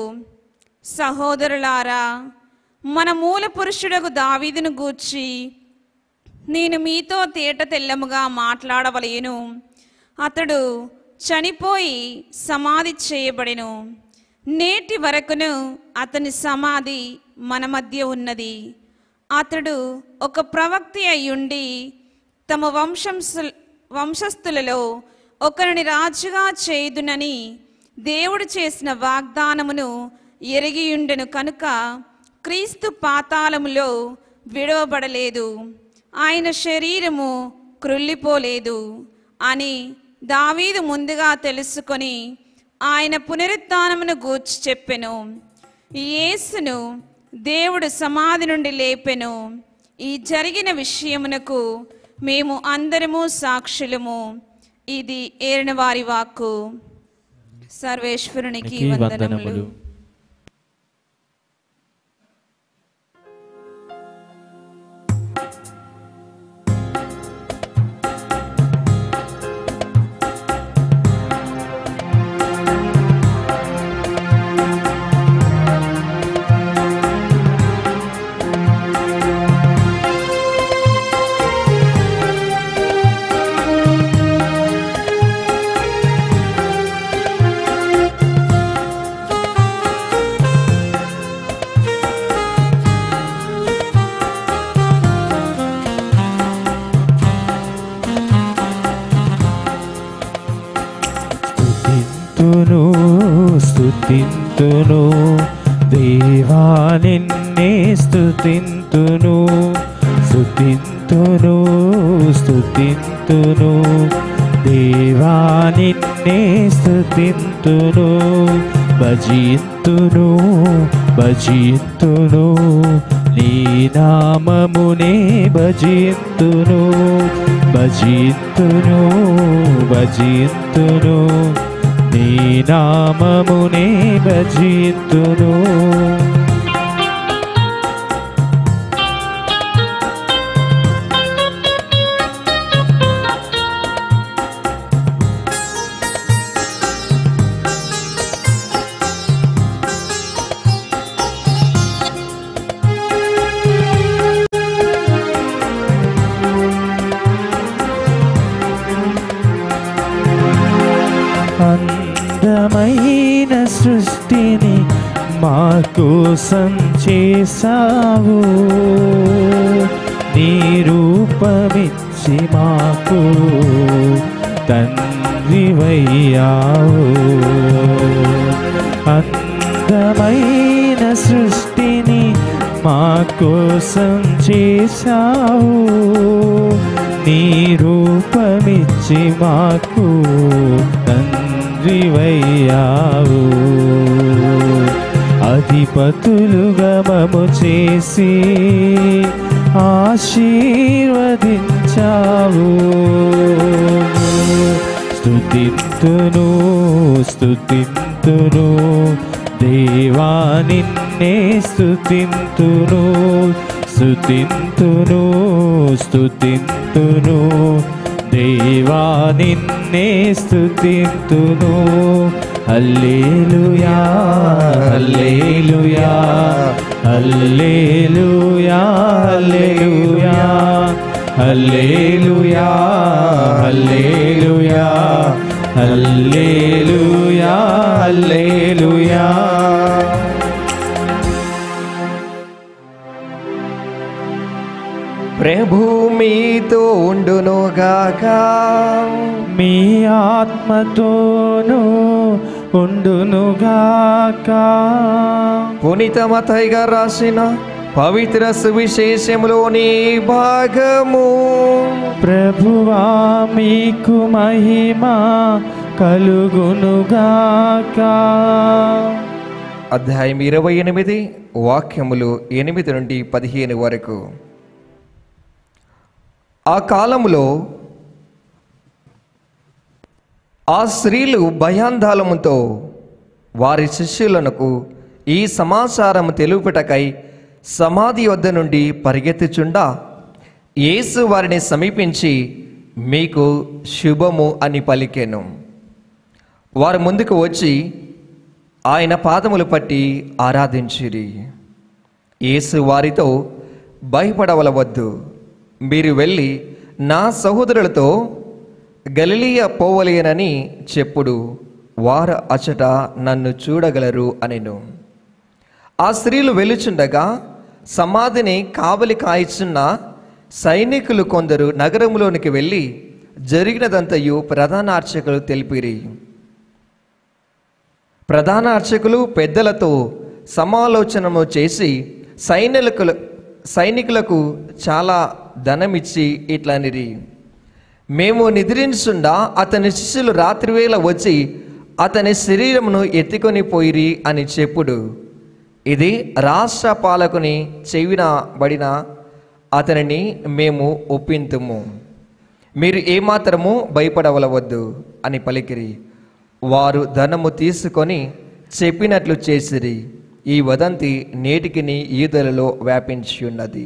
సహోదరులారా, మన మూల పురుషుడకు దావీదును గూర్చి నేను మీతో తేట తెల్లముగా మాట్లాడవలేను. అతడు చనిపోయి సమాధి చేయబడెను. నేటి వరకును అతని సమాధి మన మధ్య ఉన్నది. అతడు ఒక ప్రవక్త అయ్యుండి తమ వంశంసు వంశస్థులలో ఒకరిని రాజుగా చేయుదునని దేవుడు చేసిన వాగ్దానమును ఎరిగియుండెను కనుక క్రీస్తు పాతాళములో విడవబడలేదు, ఆయన శరీరము క్రుళ్ళిపోలేదు అని దావీదు ముందుగా తెలుసుకొని ఆయన పునరుత్థానమును గూర్చి చెప్పెను. యేసును దేవుడు సమాధి నుండి లేపెను. ఈ జరిగిన విషయమునకు మేము అందరము సాక్షులము. ఇది ఏలిన వారి వాక్కు. సర్వేశ్వరునికి వందనములు.
స్తుతింతును దేవా నిన్నే స్తుతింతును, స్తుతింతును స్తుతింతును దేవా నిన్నే స్తుతింతును, భజింతును భజింతును నీ నామమునే భజింతును, భజింతును భజింతును నీ నామమునే భజింతును. అందమైన సృష్టిని మా కోసం చేసావు, నీ రూపమిచ్చి మాకు తండ్రివయ్యావు. అందమైన సృష్టిని మా కోసం చేసావు, నీ రూపమిచ్చి మాకు తండ్రివయ్యావు. అధిపతులుగా మము చేసి ఆశీర్వదించావు. స్తుతింతును స్తుతింతును దేవా నిన్నే స్తుతింతును, స్తుతింతును స్తుతింతును దేవా నిన్నే స్తుతింతును. హల్లెలూయా hallelujah hallelujah hallelujah hallelujah hallelujah హల్లెలూయా.
ప్రభు మీతో ఉండునుగాక,
మీ ఆత్మతోనూ ఉండునుగాక.
పునీత మత్తయి గారు రాసిన పవిత్ర సువిశేషములోని భాగము.
ప్రభువా మీకు మహిమ కలుగునుగాక.
అధ్యాయం ఇరవై ఎనిమిది వాక్యములు ఎనిమిది నుండి పదిహేను వరకు. ఆ కాలములో ఆ స్త్రీలు భయాందోళనతో వారి శిష్యులకు ఈ సమాచారం తెలుపుటకై సమాధి వద్ద నుండి పరిగెత్తుచుండా యేసు వారిని సమీపించి మీకు శుభము అని పలికెను. వారు ముందుకు వచ్చి ఆయన పాదములు పట్టి ఆరాధించిరి. యేసు వారితో భయపడవలవద్దు, మీరు వెళ్ళి నా సహోదరులతో గలిలియ పోవలేనని చెప్పుడు, వారు అచట నన్ను చూడగలరు అనెను. ఆ స్త్రీలు వెళ్ళుచుండగా సమాధిని కావలి కాయిచున్న సైనికులు కొందరు నగరంలోనికి వెళ్ళి జరిగినదంతయు ప్రధాన అర్చకులు తెలిపిరి. ప్రధాన అర్చకులు పెద్దలతో సమాలోచనము చేసి సైనికుల సైనికులకు చాలా ధనమిచ్చి ఇట్లనిరి, మేము నిద్రించుండా అతని శిష్యులు రాత్రివేళ వచ్చి అతని శరీరమును ఎత్తుకొని పోయిరి అని చెప్పుడు. ఇది రాష్ట్ర పాలకుని చెవినబడిన అతనిని మేము ఒప్పింతుము. మీరు ఏమాత్రము భయపడవలవద్దు అని పలికిరి. వారు ధనము తీసుకొని చెప్పినట్లు చేసిరి. ఈ వదంతి నేటికిని యూదులలో వ్యాపించి ఉన్నది.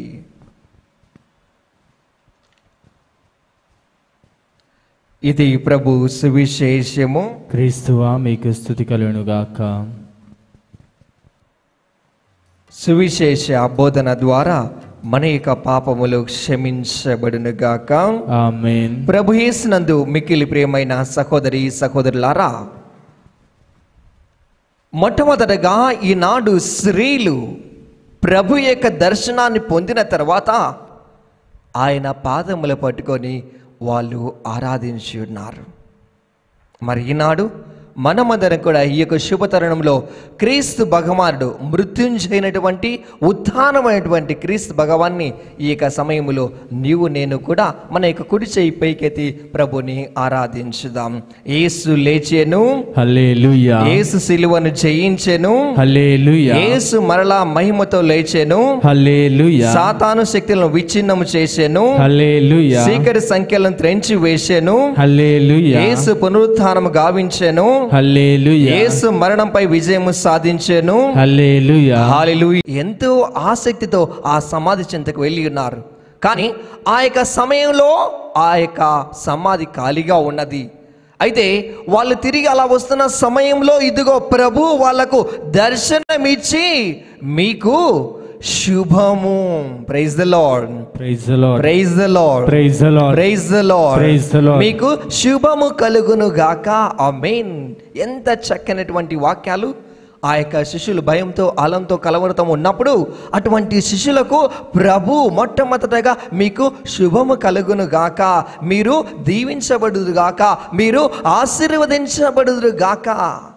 ఇది ప్రభు సువిశేషము.
క్రీస్తువా మీకు స్తుతి కలుగును గాక.
సువిశేష బోధన ద్వారా మన యొక్క పాపములు క్షమించబడును గాక.
ఆమేన్.
ప్రభు యేసునందు మిక్కిలి ప్రియమైన సహోదరి సహోదరులారా, మొట్టమొదటగా ఈనాడు స్త్రీలు ప్రభు యొక్క దర్శనాన్ని పొందిన తర్వాత ఆయన పాదములు పట్టుకొని వాళ్ళు ఆరాధించి ఉన్నారు. మరి ఈనాడు మనమందరం కూడా ఈ యొక్క శుభతరుణంలో క్రీస్తు భగవానుడు మృత్యుంజైనటువంటి ఉత్థానమైనటువంటి క్రీస్తు భగవాన్ని ఈ యొక్క సమయంలో నీవు నేను కూడా మన యొక్క కుడి చేయి పైకెత్తి ప్రభుని ఆరాధించుదాం. యేసు లేచెను,
హల్లెలూయా.
యేసు సిలువను జయించెను,
హల్లెలూయా.
యేసు మరలా మహిమతో లేచెను,
హల్లెలూయా.
సాతాను శక్తులను విచ్ఛిన్నము చేసెను,
హల్లెలూయా.
చీకటి సంఖ్యలను త్రెంచి వేసెను,
హల్లెలూయా.
యేసు పునరుత్థానము గావించెను,
హల్లెలూయా.
యేసు మరణంపై విజయము సాధించెను.
హల్లెలూయా.
హల్లెలూయా. ఎంతో ఆసక్తితో ఆ సమాధి చెంతకు వెళ్ళి ఉన్నారు. కానీ ఆ యొక్క సమయంలో ఆ యొక్క సమాధి ఖాళీగా ఉన్నది. అయితే వాళ్ళు తిరిగి అలా వస్తున్న సమయంలో ఇదిగో ప్రభు వాళ్లకు దర్శనమిచ్చి మీకు శుభము, praise the Lord,
praise the Lord,
praise the Lord,
praise the Lord,
praise the Lord,
praise the Lord,
మీకు శుభము కలుగును గాక. ఆమేన్. ఎంత చక్కనటువంటి వాక్యాలు. ఆ యొక్క శిష్యులు భయంతో ఆలంతో కలవరతో ఉన్నప్పుడు అటువంటి శిష్యులకు ప్రభు మొట్టమొదటగా మీకు శుభము కలుగును గాక, మీరు దీవించబడుదురు గాక, మీరు ఆశీర్వదించబడుదురు గాక.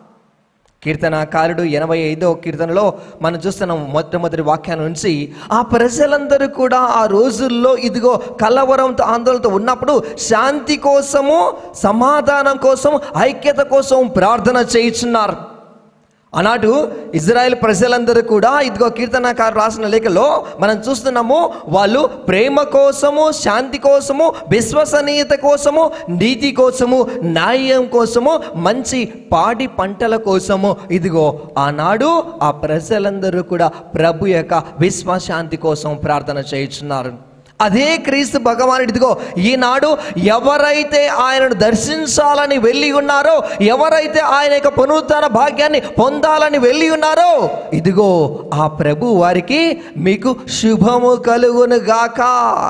కీర్తనకారుడు ఎనభై ఐదో కీర్తనలో మనం చూస్తున్నాం మొట్టమొదటి వాక్యాల నుంచి ఆ ప్రజలందరూ కూడా ఆ రోజుల్లో ఇదిగో కలవరంతో ఆందోళనతో ఉన్నప్పుడు శాంతి కోసము, సమాధానం కోసం, ఐక్యత కోసం ప్రార్థన చేయుచున్నారు. ఆనాడు ఇజ్రాయెల్ ప్రజలందరూ కూడా ఇదిగో కీర్తనకారు రాసిన లేఖలో మనం చూస్తున్నాము, వాళ్ళు ప్రేమ కోసము, శాంతి కోసము, విశ్వసనీయత కోసము, నీతి కోసము, న్యాయం కోసము, మంచి పాడి పంటల కోసము ఇదిగో ఆనాడు ఆ ప్రజలందరూ కూడా ప్రభు యొక్క విశ్వశాంతి కోసం ప్రార్థన చేయుచున్నారు. అదే క్రీస్తు భగవానుడు ఇదిగో ఈనాడు ఎవరైతే ఆయనను దర్శించాలని వెళ్ళి ఉన్నారో, ఎవరైతే ఆయన యొక్క పునరుత్థాన భాగ్యాన్ని పొందాలని వెళ్ళి ఉన్నారో, ఇదిగో ఆ ప్రభు వారికి మీకు శుభము కలుగును గాక.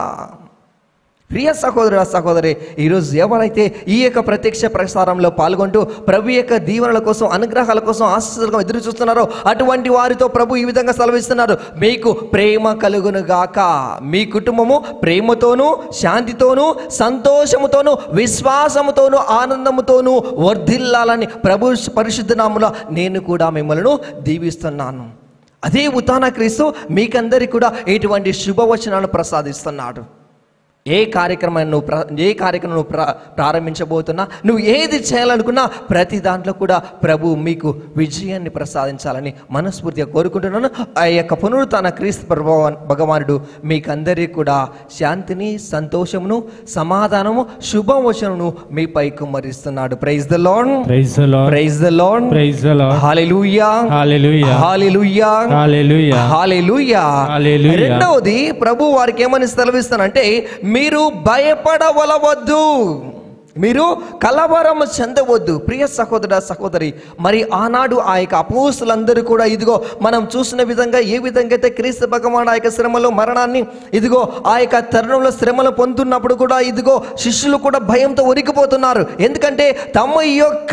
ప్రియ సహోదర సహోదరి, ఈరోజు ఎవరైతే ఈ యొక్క ప్రత్యక్ష ప్రసారంలో పాల్గొంటూ ప్రభు యొక్క దీవెనల కోసం, అనుగ్రహాల కోసం, ఆశీస్సులకు ఎదురు చూస్తున్నారో అటువంటి వారితో ప్రభు ఈ విధంగా సెలవిస్తున్నారు, మీకు ప్రేమ కలుగును గాక. మీ కుటుంబము ప్రేమతోనూ, శాంతితోనూ, సంతోషముతోనూ, విశ్వాసముతోనూ, ఆనందముతోనూ వర్ధిల్లాలని ప్రభు పరిశుద్ధ నామములో నేను కూడా మిమ్మల్ని దీవిస్తున్నాను. అదే ఉత్థాన క్రీస్తు మీకందరికీ కూడా ఇటువంటి శుభవచనాలను ప్రసాదిస్తున్నాడు. ఏ కార్యక్రమాన్ని నువ్వు ప్ర ఏ కార్యక్రమం నువ్వు ప్రా ప్రారంభించబోతున్నా, నువ్వు ఏది చేయాలనుకున్నా ప్రతి దాంట్లో కూడా ప్రభు మీకు విజయాన్ని ప్రసాదించాలని మనస్ఫూర్తిగా కోరుకుంటున్నాను. ఆ యొక్క పునరుత్థాన క్రీస్తు భగవానుడు మీకందరికీ కూడా శాంతిని, సంతోషమును, సమాధానము, శుభవచనము మీపై కుమ్మరిస్తున్నాడు. Praise the Lord,
praise the Lord,
praise the Lord,
praise the Lord.
Hallelujah,
hallelujah,
hallelujah,
hallelujah,
hallelujah,
hallelujah.
రెండవది ప్రభు వారికి ఏమని సెలవిస్తానంటే, మీరు భయపడవలవద్దు, మీరు కలవరం చెందవద్దు. ప్రియ సహోదర సహోదరి, మరి ఆనాడు ఆ యొక్క అపోస్తులందరూ కూడా ఇదిగో మనం చూసిన విధంగా ఏ విధంగా అయితే క్రీస్తు భగవానుడు ఆ యొక్క శ్రమలో మరణాన్ని ఇదిగో ఆ యొక్క తరుణంలో శ్రమలు పొందుతున్నప్పుడు కూడా ఇదిగో శిష్యులు కూడా భయంతో ఉరికిపోతున్నారు. ఎందుకంటే తమ యొక్క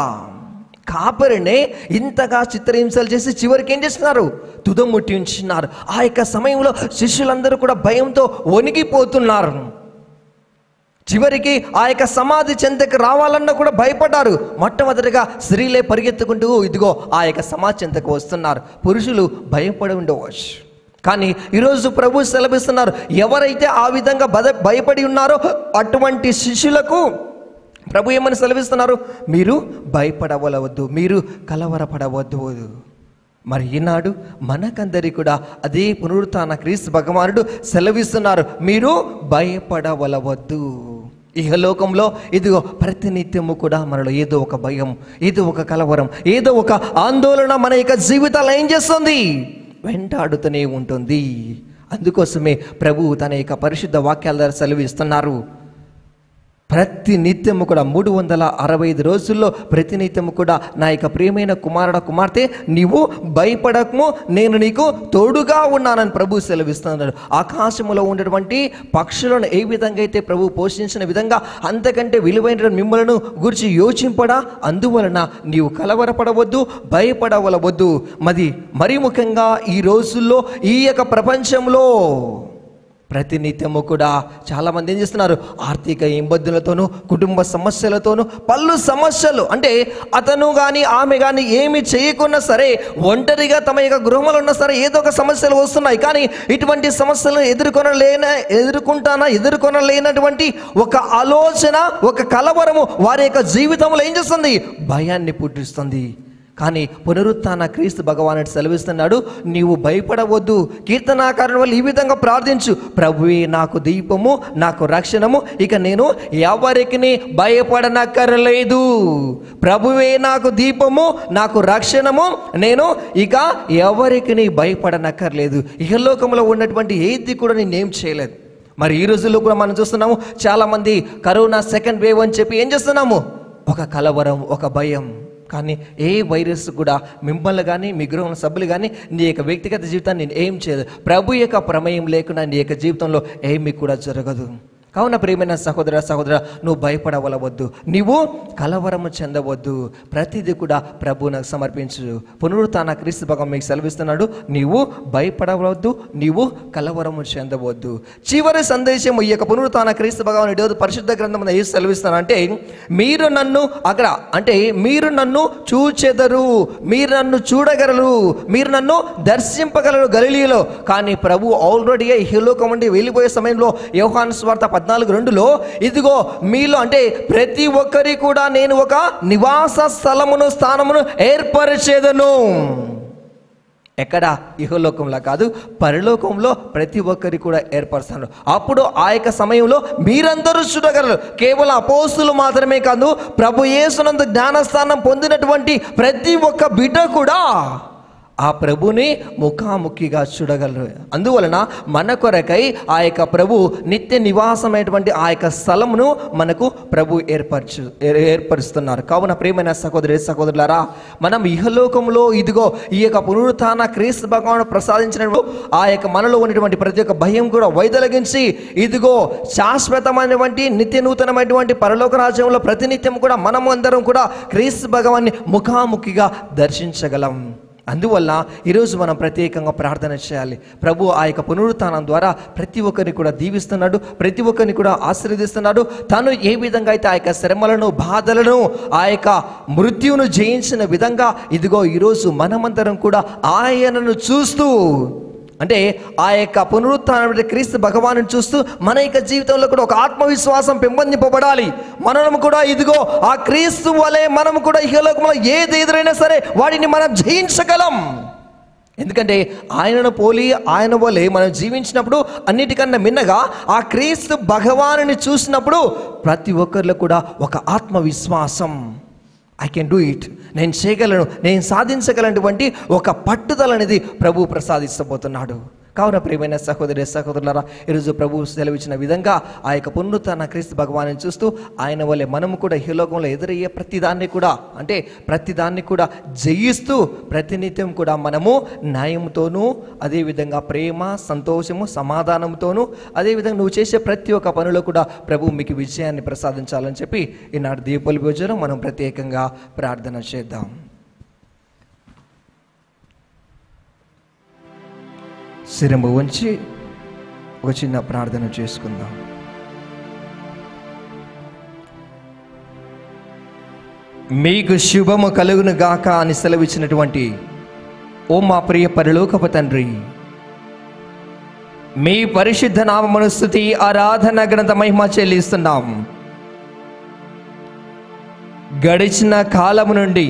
కాపరినే ఇంతగా చిత్రహింసలు చేసి చివరికి ఏం చేస్తున్నారు, తుదముట్టి ఉంచున్నారు. ఆ యొక్క సమయంలో శిష్యులందరూ కూడా భయంతో వణికిపోతున్నారు. చివరికి ఆ యొక్క సమాధి చెంతకు రావాలన్నా కూడా భయపడ్డారు. మొట్టమొదటిగా స్త్రీలే పరిగెత్తుకుంటూ ఇదిగో ఆ యొక్క సమాధి చెంతకు వస్తున్నారు. పురుషులు భయపడి ఉండవచ్చు. కానీ ఈరోజు ప్రభు సెలవిస్తున్నారు, ఎవరైతే ఆ విధంగా బద భయపడి ఉన్నారో అటువంటి శిష్యులకు ప్రభు ఏమని సెలవిస్తున్నారు, మీరు భయపడవలవద్దు, మీరు కలవరపడవద్దు. మరి ఈనాడు మనకందరి కూడా అదే పునరుత్థాన క్రీస్తు భగవానుడు సెలవిస్తున్నారు, మీరు భయపడవలవద్దు. ఇహలోకంలో ఇదిగో ప్రతినిత్యము కూడా మనలో ఏదో ఒక భయం, ఏదో ఒక కలవరం, ఏదో ఒక ఆందోళన మన యొక్క జీవితాలు ఏం చేస్తుంది, వెంటాడుతూనే ఉంటుంది. అందుకోసమే ప్రభు తన యొక్క పరిశుద్ధ వాక్యాల ద్వారా సెలవిస్తున్నారు, ప్రతి నిత్యము కూడా మూడు వందల అరవై ఐదు రోజుల్లో ప్రతినిత్యము కూడా నా యొక్క ప్రియమైన కుమారుడ కుమార్తె నీవు భయపడకము, నేను నీకు తోడుగా ఉన్నానని ప్రభు సెలవిస్తున్నాడు. ఆకాశములో ఉన్నటువంటి పక్షులను ఏ విధంగా అయితే ప్రభు పోషించిన విధంగా అంతకంటే విలువైన మిమ్మలను గురించి యోచింపడా, అందువలన నీవు కలవరపడవద్దు, భయపడవలవద్దు. మరి మరీ ముఖ్యంగా ఈ రోజుల్లో ఈ యొక్క ప్రపంచంలో ప్రతినిత్యము కూడా చాలామంది ఏం చేస్తున్నారు, ఆర్థిక ఇబ్బందులతోనూ కుటుంబ సమస్యలతోనూ పలు సమస్యలు, అంటే అతను కానీ ఆమె కానీ ఏమి చేయకున్నా సరే ఒంటరిగా తమ యొక్క గృహంలో ఉన్నా సరే ఏదో ఒక సమస్యలు వస్తున్నాయి. కానీ ఇటువంటి సమస్యలను ఎదుర్కొనలేన ఎదుర్కొంటానా ఎదుర్కొనలేనటువంటి ఒక ఆలోచన, ఒక కలవరము వారి యొక్క జీవితంలో ఏం చేస్తుంది, భయాన్ని పుట్టిస్తుంది. కానీ పునరుత్థాన క్రీస్తు భగవానుడు సెలవిస్తున్నాడు, నీవు భయపడవద్దు. కీర్తనాకారుని వల్ల ఈ విధంగా ప్రార్థించు, ప్రభువే నాకు దీపము, నాకు రక్షణము, ఇక నేను ఎవరికి భయపడనక్కర్లేదు. ప్రభువే నాకు దీపము, నాకు రక్షణము, నేను ఇక ఎవరికి భయపడనక్కర్లేదు. ఇహలోకంలో ఉన్నటువంటి ఏది కూడా నేనేం చేయలేదు. మరి ఈ రోజుల్లో కూడా మనం చూస్తున్నాము, చాలామంది కరోనా సెకండ్ వేవ్ అని చెప్పి ఏం చేస్తున్నాము, ఒక కలవరం, ఒక భయం. కానీ ఏ వైరస్ కూడా మిమ్మల్ని కానీ మీ గృహ సభ్యులు కానీ నీ యొక్క వ్యక్తిగత జీవితాన్ని నేను ఏం చేయదు. ప్రభు యొక్క ప్రమేయం లేకుండా నీ యొక్క జీవితంలో ఏమీ కూడా జరగదు. కావున ప్రియమైన సహోదర సహోదర, నువ్వు భయపడవలవద్దు, నీవు కలవరము చెందవద్దు. ప్రతిదీ కూడా ప్రభువునకు సమర్పించు. పునరుత్థాన క్రీస్తు భగవానుడు మీకు సెలవిస్తున్నాడు, నీవు భయపడవద్దు, నీవు కలవరము చెందవద్దు. చివరి సందేశం ఈ యొక్క పునరుత్థాన క్రీస్తు భగవానుడు పరిశుద్ధ గ్రంథం ఏం సెలవిస్తాను అంటే, మీరు నన్ను అక్కడ అంటే మీరు నన్ను చూచెదరు, మీరు నన్ను చూడగలరు, మీరు నన్ను దర్శింపగలరు గలిలీలో. కానీ ప్రభు ఆల్రెడీ ఈ లోకం నుండి వెళ్ళిపోయే సమయంలో యోహాను సువార్త పద్నాలుగు రెండులో ఇదిగో మీలో అంటే ప్రతి ఒక్కరి కూడా నేను ఒక నివాస స్థలమును స్థానమును ఏర్పరిచేదను. ఎక్కడ, ఇహలోకంలో కాదు, పరలోకంలో ప్రతి ఒక్కరి కూడా ఏర్పరుస్తాను. అప్పుడు ఆ యొక్క సమయంలో మీరందరూ చూడగలరు. కేవలం అపోస్తులు మాత్రమే కాదు, ప్రభు యేసునందు జ్ఞానస్థానం పొందినటువంటి ప్రతి ఒక్క బిడ్డ కూడా ఆ ప్రభుని ముఖాముఖిగా చూడగలరు. అందువలన మన కొరకై ఆ యొక్క ప్రభు నిత్య నివాసమైనటువంటి ఆ యొక్క స్థలమును మనకు ప్రభు ఏర్పరచు ఏర్పరుస్తున్నారు. కావున ప్రియమైన సహోదరి సహోదరులారా, మనం ఇహలోకంలో ఇదిగో ఈ యొక్క పునరుత్థాన క్రీస్తు భగవానుడు ప్రసాదించిన ఆ యొక్క మనలో ఉన్నటువంటి ప్రతి ఒక్క భయం కూడా వైదొలగించి ఇదిగో శాశ్వతమైనటువంటి నిత్య నూతనమైనటువంటి పరలోక రాజ్యంలో ప్రతినిత్యం కూడా మనము అందరం కూడా క్రీస్తు భగవాన్ని ముఖాముఖిగా దర్శించగలం. అందువల్ల ఈరోజు మనం ప్రత్యేకంగా ప్రార్థన చేయాలి. ప్రభు ఆ యొక్క పునరుత్థానం ద్వారా ప్రతి ఒక్కరిని కూడా దీవిస్తున్నాడు, ప్రతి ఒక్కరిని కూడా ఆశీర్వదిస్తున్నాడు. తను ఏ విధంగా అయితే ఆ యొక్క శ్రమలను, బాధలను, ఆ యొక్క మృత్యువును జయించిన విధంగా ఇదిగో ఈరోజు మనమందరం కూడా ఆయనను చూస్తూ, అంటే ఆ యొక్క పునరుత్థాన క్రీస్తు భగవాను చూస్తూ మన యొక్క జీవితంలో కూడా ఒక ఆత్మవిశ్వాసం పెంపొందింపబడాలి. మనం కూడా ఇదిగో ఆ క్రీస్తు వలె మనం కూడా ఇహలోకంలో ఏది ఎదురైనా సరే వాటిని మనం జయించగలం. ఎందుకంటే ఆయనను పోలి ఆయన వలె మనం జీవించినప్పుడు అన్నిటికన్నా మిన్నగా ఆ క్రీస్తు భగవానుని చూసినప్పుడు ప్రతి ఒక్కరిలో కూడా ఒక ఆత్మవిశ్వాసం, ఐ కెన్ డూ ఇట్, నేను చేయగలను, నేను సాధించగలనటువంటి ఒక పట్టుదల అనేది ప్రభు ప్రసాదిస్తబోతున్నాడు. కావున ప్రియమైన సహోదరి సహోదరులారా, ఈరోజు ప్రభు సెలవిచ్చిన విధంగా ఆ యొక్క పునరుత్థాన క్రీస్తు భగవానుని చూస్తూ ఆయన వల్లే మనము కూడా ఈ లోకంలో ఎదురయ్యే ప్రతిదాన్ని కూడా అంటే ప్రతిదాన్ని కూడా జయిస్తూ ప్రతినిత్యం కూడా మనము న్యాయంతోనూ, అదేవిధంగా ప్రేమ, సంతోషము, సమాధానంతోనూ, అదేవిధంగా నువ్వు చేసే ప్రతి ఒక్క పనిలో కూడా ప్రభు మీకు విజయాన్ని ప్రసాదించాలని చెప్పి ఈనాడు దీపావళి భోజనం మనం ప్రత్యేకంగా ప్రార్థన చేద్దాం. శిరము వంచి ఒక చిన్న ప్రార్థన చేసుకుందాం. మీకు శుభము కలుగును గాక అని సెలవిచ్చినటువంటి ఓ మా ప్రియ పరలోకపు తండ్రి, మీ పరిశుద్ధ నామమును స్తుతి ఆరాధన ఘనత మహిమ చెల్లిస్తున్నాం. గడిచిన కాలము నుండి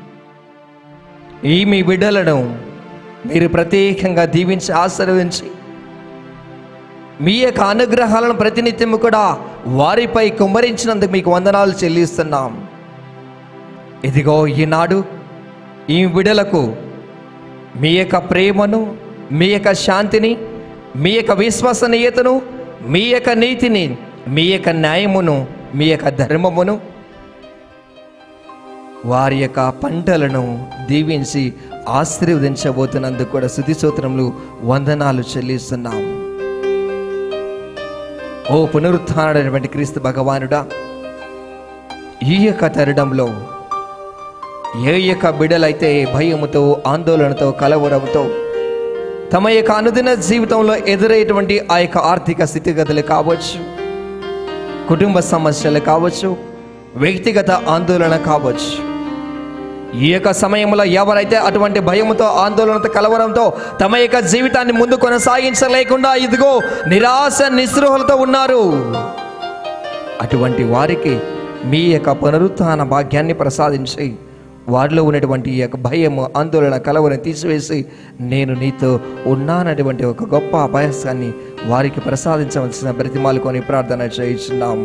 ఈ మీ బిడ్డలను మీరు ప్రత్యేకంగా దీవించి ఆశీర్వదించి మీ యొక్క అనుగ్రహాలను ప్రతినిత్యము కూడా వారిపై కుమ్మరించినందుకు మీకు వందనాలు చెల్లిస్తున్నాం. ఇదిగో ఈనాడు ఈ బిడ్డలకు మీ యొక్క ప్రేమను, మీ యొక్క శాంతిని, మీ యొక్క విశ్వసనీయతను, మీ యొక్క నీతిని, మీ యొక్క న్యాయమును, మీ యొక్క ధర్మమును, వారి యొక్క పంటలను దీవించి ఆశీర్వదించబోతున్నందుకు కూడా స్తుతి స్తోత్రములు వందనాలు చెల్లిస్తున్నాం. ఓ పునరుత్థానుడైనటువంటి క్రీస్తు భగవానుడా, ఈ యొక్క తరుణంలో ఏ యొక్క బిడ్డలైతే భయముతో, ఆందోళనతో, కలవరంతో తమ యొక్క అనుదిన జీవితంలో ఎదురయ్యేటువంటి ఆ యొక్క ఆర్థిక స్థితిగతులు కావచ్చు, కుటుంబ సమస్యలు కావచ్చు, వ్యక్తిగత ఆందోళన కావచ్చు, ఈ యొక్క సమయంలో ఎవరైతే అటువంటి భయముతో, ఆందోళనతో, కలవరంతో తమ యొక్క జీవితాన్ని ముందు కొనసాగించలేకుండా ఇదిగో నిరాశ నిస్పృహలతో ఉన్నారు, అటువంటి వారికి మీ యొక్క పునరుత్థాన భాగ్యాన్ని ప్రసాదించి వారిలో ఉన్నటువంటి ఈ యొక్క భయము, ఆందోళన, కలవరం తీసివేసి నేను నీతో ఉన్నానటువంటి ఒక గొప్ప అభయాసాన్ని వారికి ప్రసాదించవలసిన బ్రతిమాలుకొని ప్రార్థన చేయించున్నాం.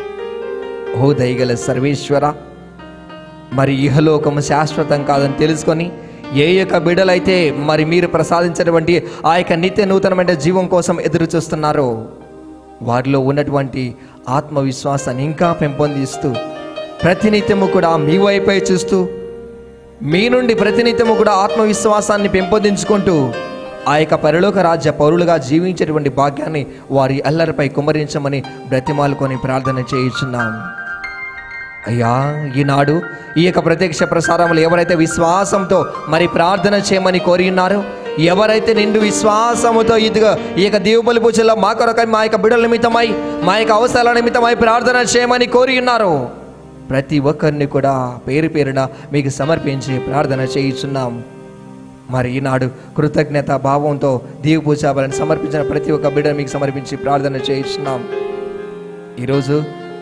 ఓ దయగల సర్వేశ్వర, మరి ఇహలోకము శాశ్వతం కాదని తెలుసుకొని ఏ యొక్క బిడ్డలైతే మరి మీరు ప్రసాదించినటువంటి ఆ యొక్క నిత్య నూతనమైన జీవం కోసం ఎదురు చూస్తున్నారో వారిలో ఉన్నటువంటి ఆత్మవిశ్వాసాన్ని ఇంకా పెంపొందిస్తూ ప్రతినిత్యము కూడా మీ వైపే చూస్తూ మీ నుండి ప్రతినిత్యము కూడా ఆత్మవిశ్వాసాన్ని పెంపొందించుకుంటూ ఆ యొక్క పరలోక రాజ్య పౌరులుగా జీవించేటువంటి భాగ్యాన్ని వారి అల్లరిపై కుమ్మరించమని బ్రతిమాలుకొని ప్రార్థన చేయించున్నాం. అయ్యా, ఈనాడు ఈ యొక్క ప్రత్యక్ష ప్రసారములు ఎవరైతే విశ్వాసంతో మరి ప్రార్థన చేయమని కోరి ఉన్నారో, ఎవరైతే నిండు విశ్వాసముతో ఇదిగా ఈ యొక్క దీవుబలి పూజల్లో మా కొరకై, మా యొక్క బిడ్డల నిమిత్తమై, మా యొక్క అవసరాల నిమిత్తమై ప్రార్థన చేయమని కోరి ఉన్నారో ప్రతి ఒక్కరిని కూడా పేరు పేరున మీకు సమర్పించి ప్రార్థన చేయించున్నాం. మరి ఈనాడు కృతజ్ఞత భావంతో దీవు పూజాబలను సమర్పించిన ప్రతి ఒక్క బిడ్డను మీకు సమర్పించి ప్రార్థన చేయించున్నాం. ఈరోజు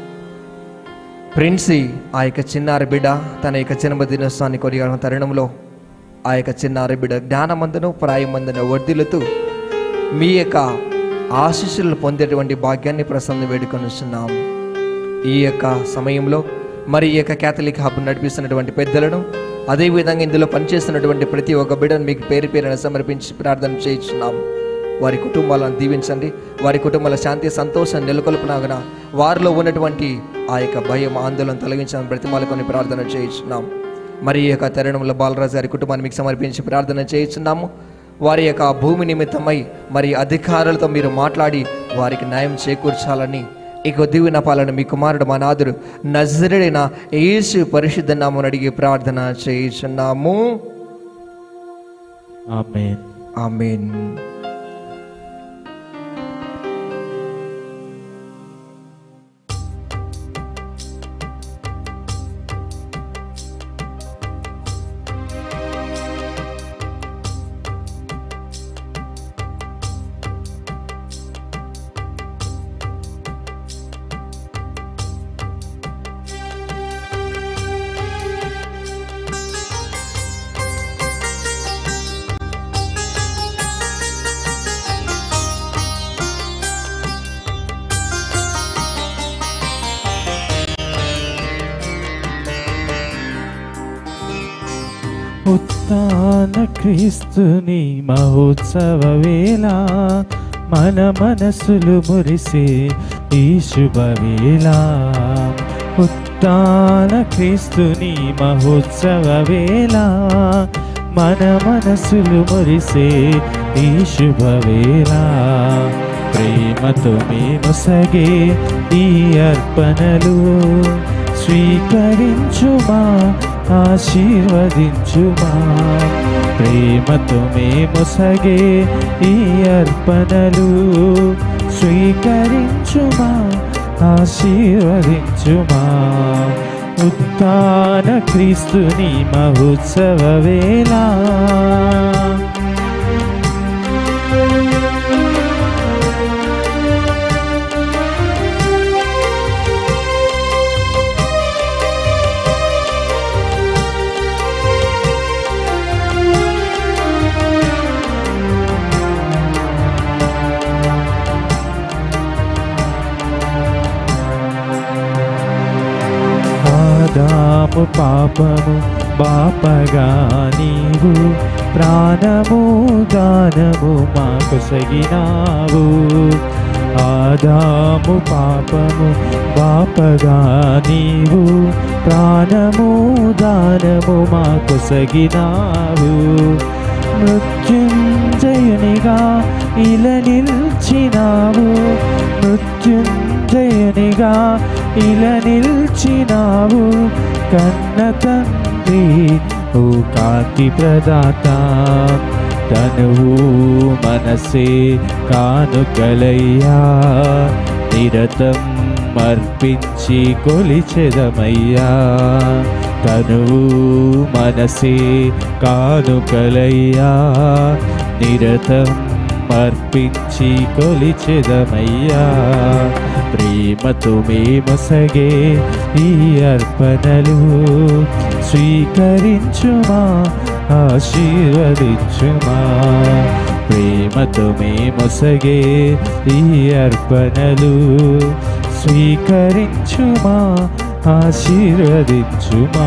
ప్రిన్సీ ఆ యొక్క చిన్నారి బిడ్డ తన యొక్క జన్మదినోత్సవాన్ని కొనియాడిన తరుణంలో ఆ యొక్క చిన్నారి బిడ్డ జ్ఞానమందును ప్రాయమందును వర్ధిల్లుతూ మీ యొక్క ఆశీస్సులను పొందేటువంటి భాగ్యాన్ని ప్రసన్న వేడుకొని వస్తున్నాం. ఈ యొక్క సమయంలో మరి ఈ యొక్క క్యాథలిక్ హబ్ నడిపిస్తున్నటువంటి పెద్దలను, అదేవిధంగా ఇందులో పనిచేస్తున్నటువంటి ప్రతి ఒక్క బిడ్డను మీకు పేరు పేరున సమర్పించి ప్రార్థన చేయించున్నాం. వారి కుటుంబాలను దీవించండి, వారి కుటుంబాల శాంతి సంతోషాన్ని నెలకొల్పునాగన వారిలో ఉన్నటువంటి ఆ యొక్క భయం, ఆందోళన తొలగించడానికి బ్రతిమాలుకొని ప్రార్థన చేయించున్నాం. మరి ఈ యొక్క తరుణంలో బాలరాజు గారి కుటుంబాన్ని మీకు సమర్పించి ప్రార్థన చేయించున్నాము. వారి యొక్క భూమి నిమిత్తమై మరి అధికారులతో మీరు మాట్లాడి వారికి న్యాయం చేకూర్చాలని ఈ కొద్ది విన్నపాలను మీ కుమారుడు మా నాథుడు నజరేయుడైన యేసు పరిశుద్ధ నామమున అడిగి ప్రార్థన చేయుచున్నాము.
ఆమేన్.
ఆమేన్.
ఉత్థాన క్రీస్తుని మహోత్సవ వేళ మన మనసులు మురిసే ఈ శుభవేళ. ఉత్థాన క్రీస్తుని మహోత్సవ వేళ మన మనసులు మురిసే ఈ శుభవేళ. ప్రేమతో మేము సగే ఈ అర్పణలు స్వీకరించుమా, ఆశీర్వదించుమా. ప్రేమతో మేము సగే ఈ అర్పణలు స్వీకరించుమా, ఆశీర్వదించుమా. ఉత్థాన క్రీస్తుని మహోత్సవ వేళ ఆదాము పాపము బాపగా నీవు ప్రాణము దానము మాకు సగినావు. ఆదాము పాపము బాపగా నీవు ప్రాణము దానము మాకు సగినావు. మృత్యుంజయునిగా ఇలా నిల్చినావు, మృత్యుంజయునిగా ఇలా నిల్చినావు. కన్న తండ్రి ఓ కాంతి ప్రదాత, తనువు మనసే కానుకలయ్యా, నిరతం అర్పించి కొలిచెదమయ్యా. తనువు మనసే కానుకలయ్యా, నిరతం అర్పించి కొలిచెదమయ్యా. ప్రేమతో మేమొసగే ఈ అర్పణలు స్వీకరించుమా, ఆశీర్వదించుమా. ప్రేమతో మేమొసగే ఈ అర్పణలు స్వీకరించుమా, ఆశీర్వదించుమా.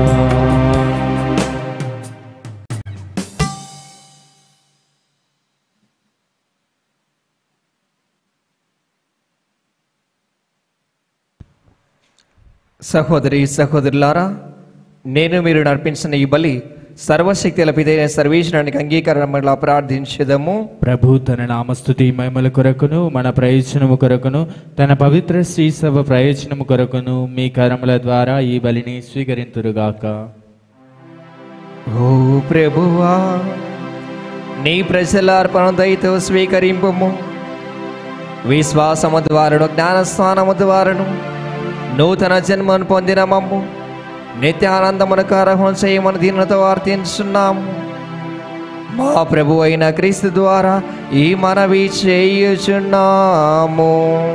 సహోదరి సహోదరులారా, నేను మీరు నర్పించిన ఈ బలి సర్వశక్తి లభిదైన సర్వేశ్వరునికి అంగీకారముగా ప్రార్థించుదము.
ప్రభు తన నామస్తుతి మహిమల కొరకును మన ప్రయోజనము కొరకును తన పవిత్ర శ్రీ సభ ప్రయోజనము కొరకును మీ కరముల ద్వారా ఈ బలిని స్వీకరింతురుగాక.
ఓ ప్రభువా, నీ ప్రజల అర్పణ దయతో స్వీకరింపుము. విశ్వాసము ద్వారాను జ్ఞానస్నానము ద్వారాను నూతన జన్మను పొందిన మమ్ము నిత్యానందమునకు అర్హం చేయమని దీనితో ప్రార్థించున్నాము. మా ప్రభు అయిన క్రీస్తు ద్వారా ఈ మనవి చేయుచున్నాము.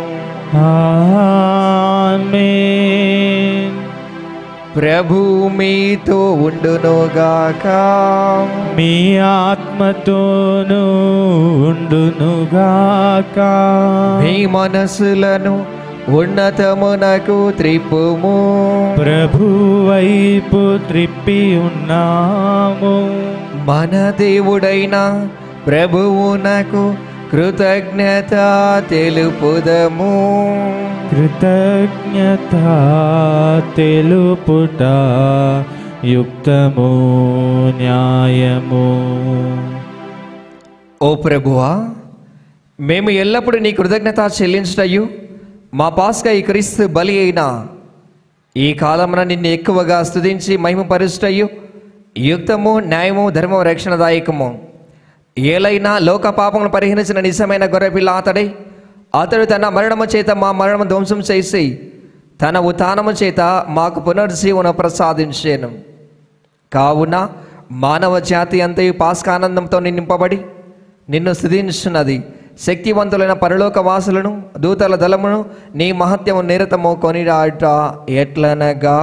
ఆమేన్.
ప్రభు మీతో ఉండునుగాక,
మీ ఆత్మతోనూ ఉండునుగాక.
మీ మనసులను ఉన్నతమునకు త్రిప్పుము.
ప్రభు వైపు త్రిప్పి ఉన్నాము.
మన దేవుడైన ప్రభువునకు కృతజ్ఞత తెలుపుదము.
కృతజ్ఞత తెలుపుట యుక్తము, న్యాయము.
ఓ ప్రభువా, మేము ఎల్లప్పుడూ నీ కృతజ్ఞత చెల్లించుటయు మా పాస్కా ఈ క్రీస్తు బలి అయిన ఈ కాలమున నిన్ను ఎక్కువగా స్తుతించి మహిమపరుచుటయు యుక్తము, న్యాయము, ధర్మము, రక్షణదాయకము. ఏలైనా లోక పాపమును పరిహరించిన నిజమైన గొర్రెపిల్ల అతడే. అతడు తన మరణము చేత మా మరణము ధ్వంసం చేసి తన ఉత్థానము చేత మాకు పునర్జీవన ప్రసాదించేను. కావున మానవ జాతి అంతయు పాస్కానందంతో నింపబడి నిన్ను స్తుతించున్నది. శక్తివంతులైన పరలోక వాసులను దూతల దళమును నీ మహత్యము నిరతము కొనిరాట ఎట్లనగా,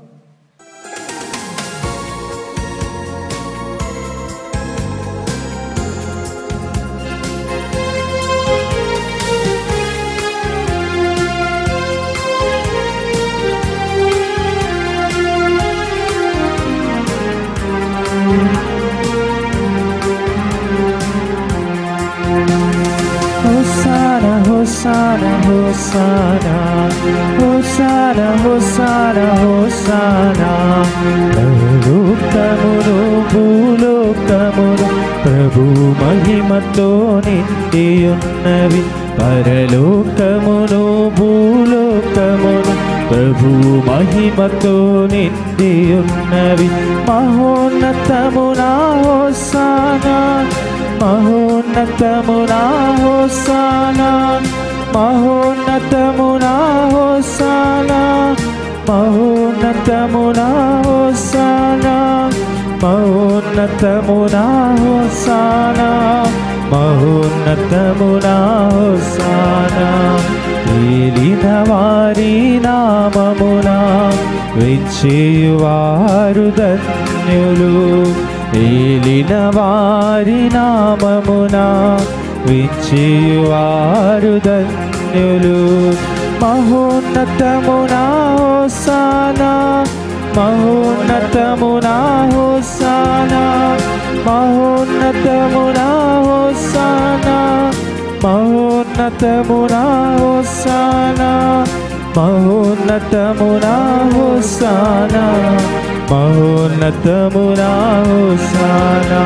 Hosanna, Hosanna, Hosanna, Hosanna, Hosanna, Hosanna. పరలోకమును భూలోకమును ప్రభు మహిమతో నిండి ఉన్నవి. పరలోకమును భూలోకమును ప్రభు మహిమతో నిండి ఉన్నవి. మహోన్నతమునా హోసానా, మహోన్నతమునా హోసానా, మహోన్నతమునా హోసానా, మహోన్నత మహోన్నతమునా హోసానా, మహోన్నతమునా హోసానా, మహోన్నతమునా హోసానా. ఏలిన వారి నామమునా విచ్చేయువారు ధన్యులు, ఏలిన వారి నామమునా విచ్చేయువారు ధన్యులు. మహోన్నతమునా హోసానా, మహోన్నతమునా హోసానా, మహోన్నతమునా హోసానా, మహోన్నతమునా హోసానా, మహోన్నతమునా హోసానా, మహోన్నతమునా హోసానా.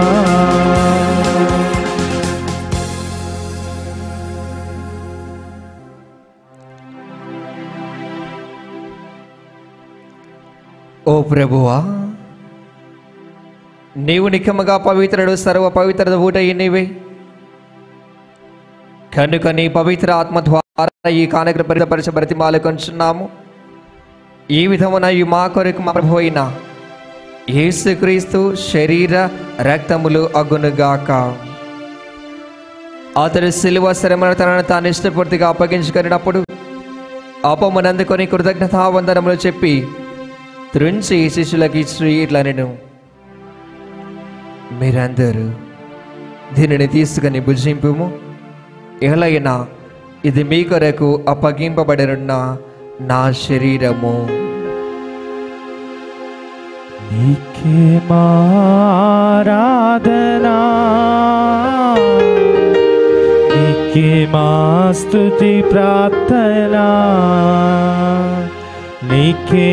ఓ ప్రభువా, నీవు నిఖముగా పవిత్రుడు, సర్వ పవిత్రత ఊటయి నీవే. కనుక నీ పవిత్ర ఆత్మ ద్వారా ఈ కానుకను పరిపరచ బ్రతిమాలు కొంచున్నాము. ఈ విధమున ఈ మా కొరకు మా ప్రభు అయిన యేసుక్రీస్తు శరీర రక్తములు అగునుగాక. అతడు శిలువ శ్రమను తనను తాను ఇష్టపూర్తిగా అప్పగించుకున్నప్పుడు అపమునందుకొని కృతజ్ఞతావందనములు చెప్పి త్రుంచి శిష్యులకి ఇచ్చి ఇట్లనెను, మీరందరూ దీనిని తీసుకుని భుజింపుము. ఎలాగైనా ఇది మీ కొరకు అప్పగింపబడినున్న నా శరీరము.
నీకే మారాధనా, నీకే మా స్తుతి ప్రార్థనా, నీకే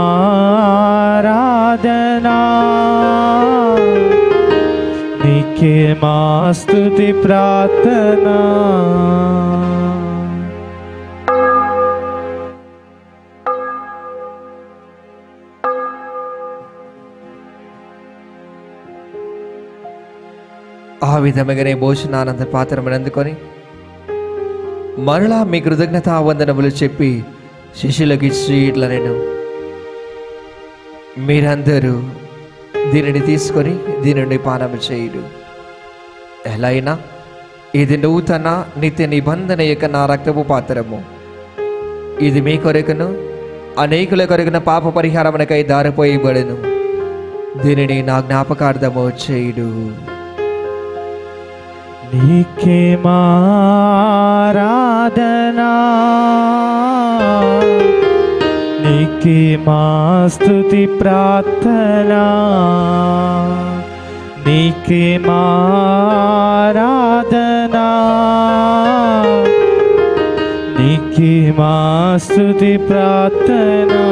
మారాధనా, నీకే మా స్తుతి ప్రార్థనా.
ఆ విధముగానే భోజనానంద పాత్రమును అందుకొని మరలా మీ కృతజ్ఞతా వందనములు చెప్పి శిష్యులకు ఇచ్చి ఇట్లనెను, మీరందరూ దీనిని తీసుకొని దీనిని పానము చేయుడు. ఎలా అయినా ఇది నూతన నిత్య నిబంధన యొక్క నా రక్తపు పాత్రము. ఇది మీ కొరకును అనేకుల కొరకున పాప పరిహారమునకై దారిపోయబడెను. దీనిని నా జ్ఞాపకార్థము చేయుడు.
నీకే మారాధనా, నీకే మా స్తుతి ప్రార్థనా, నీకే మారాధనా, నీకే మా స్తుతి ప్రార్థనా.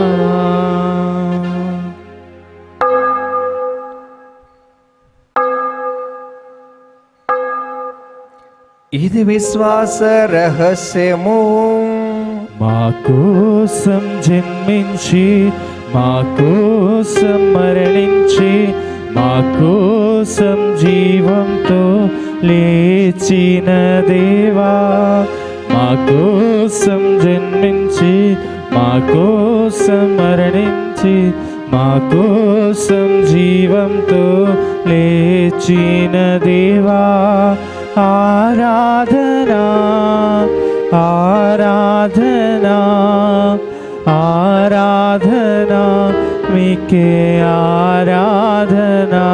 ఇది విశ్వాస రహస్యము,
మా కోసం జన్మించి మా కోసం మరణించి మా కోసం జీవంతో లేచిన దేవా, మా కోసం జన్మించి మా కోసం మరణించి మా కోసం జీవంతో లేచిన దేవా, ఆరాధనా ఆరాధనా ఆరాధనా మీకే ఆరాధనా.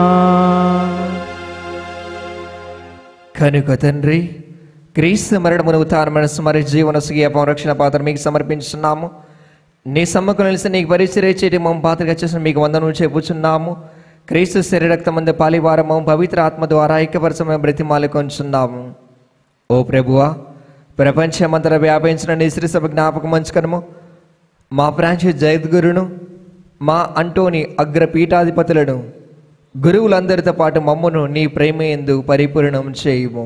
కనుక తండ్రి, క్రీస్తు మరణమును ఉత్థానమును స్మరి జీవన సుఖీయపం రక్షణ పాత్ర మీకు సమర్పించున్నాము. నీ సమ్మకు నిలిసి నీకు పరిచర్య చేయటి మమ్మ పాత్రగా చేసిన మీకు వందనములు చెప్పుచున్నాము. క్రీస్తు శరీరక్తమందు పాలివారము పవిత్ర ఆత్మ ద్వారా ఐక్యపరచమని బ్రతిమాలు కొంచున్నాము. ఓ ప్రభువా, ప్రపంచమంతటా వ్యాపించిన నీ శ్రీ సభ జ్ఞాపకం మంచుకనము. మా ఫ్రాన్సిస్ జగద్గురును, మా అంటోని అగ్రపీఠాధిపతులను, గురువులందరితో పాటు మమ్మును నీ ప్రేమయందు పరిపూర్ణం చేయుము.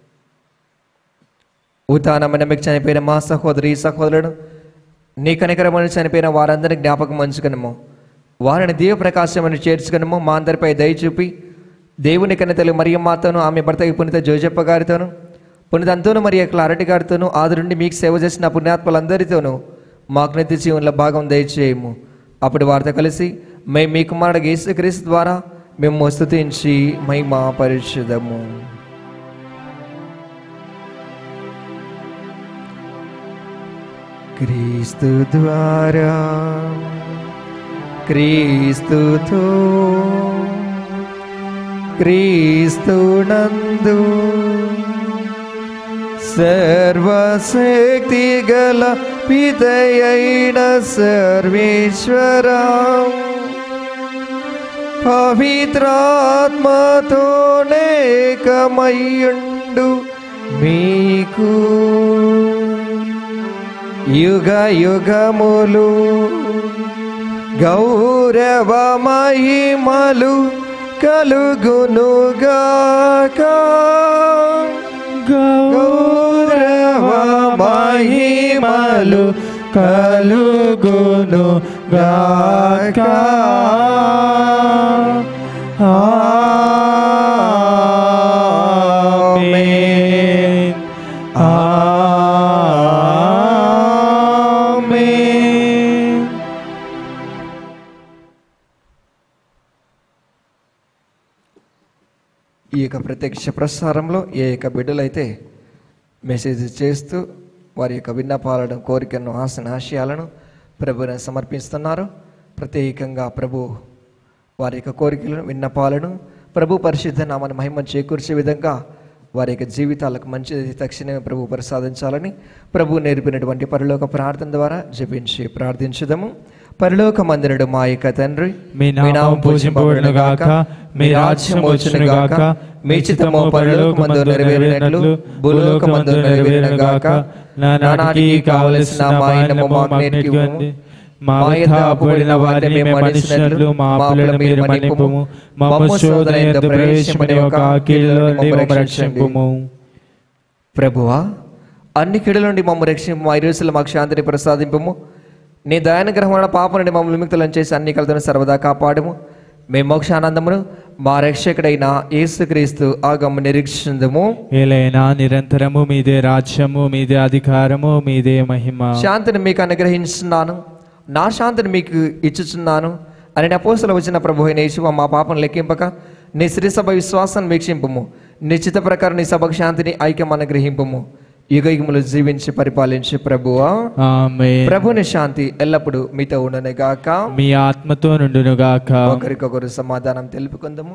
ఉత్థానమైన మీకు చనిపోయిన మా సహోదరి సహోదరుడు, నీ కనికరమని చనిపోయిన వారందరినీ జ్ఞాపకం మంచుకనము. వారిని దీవ ప్రకాశమని చేర్చుకనము. మా అందరిపై దయ చూపి దేవుని కన్నతల్లి మరియమ్మాతోను, ఆమె భర్త పునీత జోజప్ప గారితోను, పునీత అంతోను మరియు క్లారెటీ గారితోను, ఆదురుండి మీకు సేవ చేసిన పుణ్యాత్మలందరితోనూ మాకు నిత్య జీవనంలో భాగం దయచేయము. అప్పుడు వారితో కలిసి మేము మీ కుమారుడు యేసుక్రీస్తు ద్వారా మేము స్తుతించి మహిమ పరిశుద్ధము. క్రీస్తు ద్వారా క్రీస్తుతో క్రీస్తునందు సర్వశక్తి గల పితయైన సర్వేశ్వరా పవిత్రాత్మతో నేకమయ్యుండు మీకు యుగ యుగములు గౌరవ మహిమలు కలుగునుగాక.
గౌరవ మహిమలు కలుగునుగాక. ఆమేన్. ఆమేన్.
ఈ యొక్క ప్రత్యక్ష ప్రసారంలో ఏ యొక్క బిడ్డలైతే మెసేజ్ చేస్తూ వారి యొక్క విన్నపాలను కోరికలను ఆశన ఆశయాలను ప్రభుని సమర్పిస్తున్నారు. ప్రత్యేకంగా ప్రభు వారి యొక్క కోరికలను విన్నపాలను ప్రభు పరిశుద్ధ నామాన్ని మహిమ చేకూర్చే విధంగా వారి యొక్క జీవితాలకు మంచిది తక్షణమే ప్రభు ప్రసాదించాలని ప్రభు నేర్పినటువంటి పరలోక ప్రార్థన ద్వారా జపించి ప్రార్థించుదాము. పరలోక మందిరుడు మా యొక్క తండ్రి,
మీ నామం పూజింపబడును గాక, మీ రాజ్యం వచ్చును గాక, మీ చిత్తము పరలోకమందు నెరవేరినట్లు భూలోకమందు నెరవేరును గాక. నానాటికి కావలసిన మా అన్నము మాకు నేర్పివ్వండి. మా యొద్ద అప్పుబడిన వారిని మేము మన్నించినట్లు మా అప్పులను మీరు మన్నింపుము. మమ్ము శోధన యందు ప్రవేశింపనివ్వక కీడుల నుండి మమ్ము రక్షింపుము.
ప్రభువా, అన్ని కీడుల నుండి మమ్ము రక్షింపు. మా ఇరుసులు మాకు శాంతిని ప్రసాదింపము. నీ దయానుగ్రహమైన పాప నుండి మమ్మల్ని విముక్తులను చేసి అన్ని కలతను సర్వదా కాపాడము. మేము మోక్షానందమును మా రక్షకుడైన యేసుక్రీస్తు ఆగమ నిరీక్షిందుము.
ఏలైనా నిరంతరము మీదే రాజ్యము, మీదే అధికారము, మీదే మహిమ.
శాంతిని మీకు అనుగ్రహించున్నాను, నా శాంతిని మీకు ఇచ్చుచున్నాను అని అపోస్తలులు వచ్చిన ప్రభు అయిన యేసువా, మా పాపను లెక్కింపక నీ శ్రీ సభ విశ్వాసాన్ని వీక్షింపుము. నిశ్చిత ప్రకారం నీ సభకు శాంతిని ఐక్యం అనుగ్రహింపుము. యుగ యుగములు జీవించి పరిపాలించి ప్రభువా.
ఆమేన్.
ప్రభుని శాంతి ఎల్లప్పుడూ మీతో ఉండను గాక,
మీ ఆత్మతో నుండును గాక.
ఒకరికొకరు సమాధానం తెలుపుకుందాము.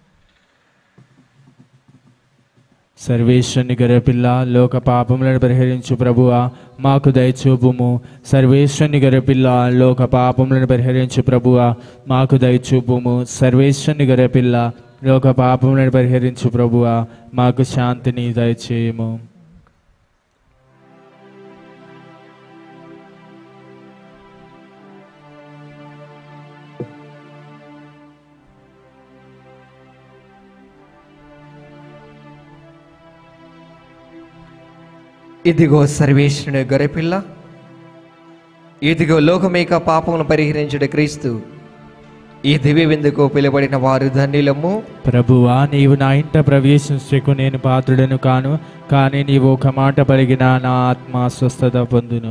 సర్వేశ్వరుని గొర్రెపిల్ల, లోక పాపములను పరిహరించు ప్రభువా మాకు దయచూపుము. సర్వేశ్వరుని గొర్రెపిల్ల, లోక పాపములను పరిహరించు ప్రభువా మాకు దయచూపుము. సర్వేశ్వరుని గొర్రెపిల్ల, లోక పాపములను పరిహరించు ప్రభువా మాకు శాంతిని దయచేయము.
ఇదిగో సర్వేశ్వరుని గొర్రెపిల్ల, ఇదిగో లోకమేక పాపమును పరిహరించుట క్రీస్తు. ఈ దివ్య విందుకు పిలువబడిన వారు ధన్యులము.
ప్రభువా, నీవు నా ఇంట ప్రవేశించకు నేను పాత్రుడను కాను, కానీ నీవు ఒక మాట పలిగిన నా ఆత్మ స్వస్థత పొందును.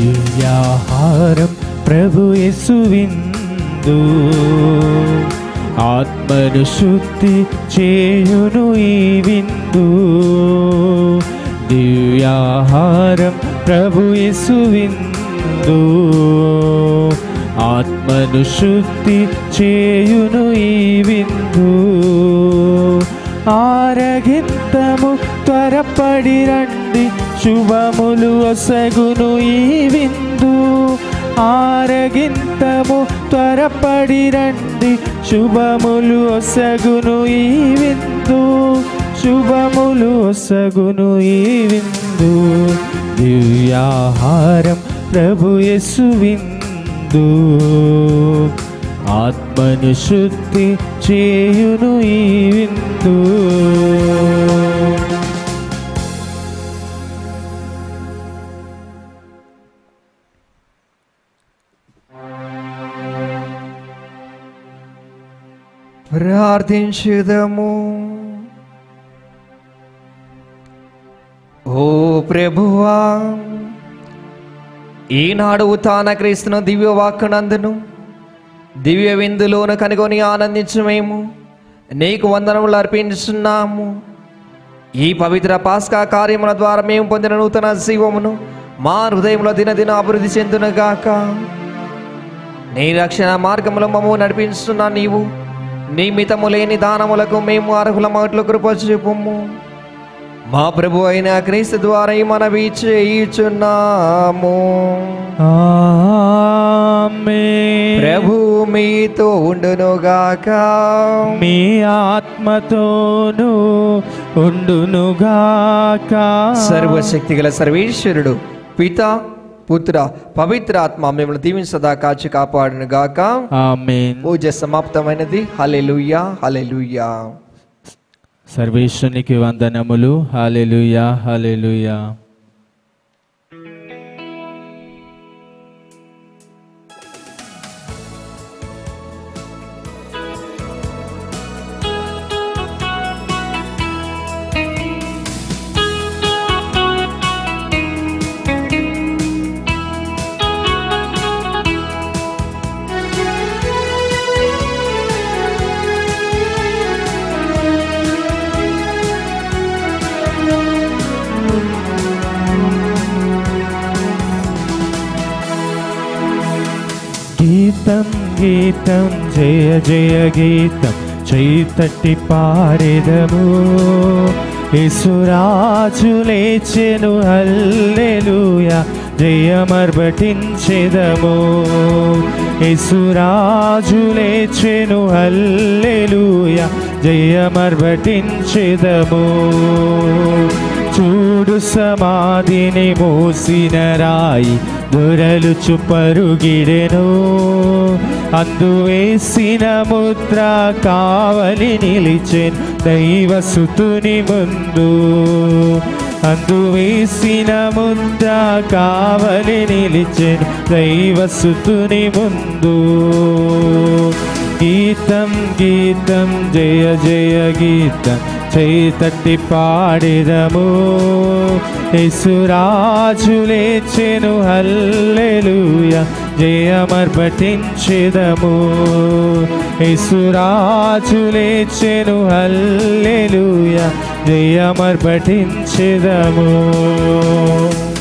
దివ్యాహారం ప్రభు యేసు విందు, ఆత్మను శుద్ధి చేయును ఈ విందు. దివ్యాహారం ప్రభు యేసు విందు. ఆత్మను శుద్ధి చేయును ఈ విందు. ఆరగింతము త్వరపడి రండి, శుభములు ఒసగును ఈ విందు. ఆరగింతము త్వరపడి రండి, శుభములు ఒసగును ఈ విందు. శుభములు ఒసగును ఈ విందు. దివ్యాహారం ప్రభు యేసు విందు. ఆత్మను శుద్ధి చేయును ఈ విందు.
ప్రార్థించుదము. ఓ ప్రభువా, ఈనాడు ఉత్థాన క్రీస్తును దివ్య వాక్కునందును దివ్య విందులోను కనుగొని ఆనందించు మేము నీకు వందనములు అర్పించున్నాము. ఈ పవిత్ర పాస్కా కార్యముల ద్వారా మేము పొందిన నూతన జీవమును మా హృదయంలో దినదిన అభివృద్ధి చెందునుగాక. నీ రక్షణ మార్గములో మమ్ము నడిపిస్తున్న నీవు నీ మితము లేని దానములకు మేము అర్హులమట్లు కృప చూపుము. మా ప్రభు అయిన క్రీస్తు ద్వారా ఈ మనవి చేయుచున్నాము.
ఆమేన్.
ప్రభు మీతో ఉండునుగాక,
మీ ఆత్మతోను ఉండునుగాక.
సర్వశక్తి గల సర్వేశ్వరుడు పిత పుత్ర పవిత్ర ఆత్మ మిమ్మల్ని దీవించి సదా కాచి కాపాడును గాక.
ఆమేన్.
పూజ సమాప్తమైనది. హల్లెలూయా, హల్లెలూయా.
సర్వేశ్వరునికి వందనములు. హల్లెలూయా, హల్లెలూయా. గీతం గీతం జయ జయ గీతం చైతట్టి పారెదము. యేసురాజు లేచెను హల్లెలూయా, జయమర్భటించెదము. యేసురాజు లేచెను హల్లెలూయా, జయమర్భటించెదము. చూడు సమాధిని మోసిన రాయి దొరలుచు పరుగిడెను. అందు వేసిన ముద్ర కావలి నిలిచెను దైవసుతుని ముందు. అందు వేసిన ముద్ర కావలి నిలిచెను దైవసుతుని ముందు. గీతం గీతం జయ జయ గీతం చైతట్టి పాడెదము. యేసురాజు లేచెను హల్లెలూయా, జయమర్భటించెదము. యేసురాజు లేచెను హల్లెలూయా, జయమర్భటించెదము.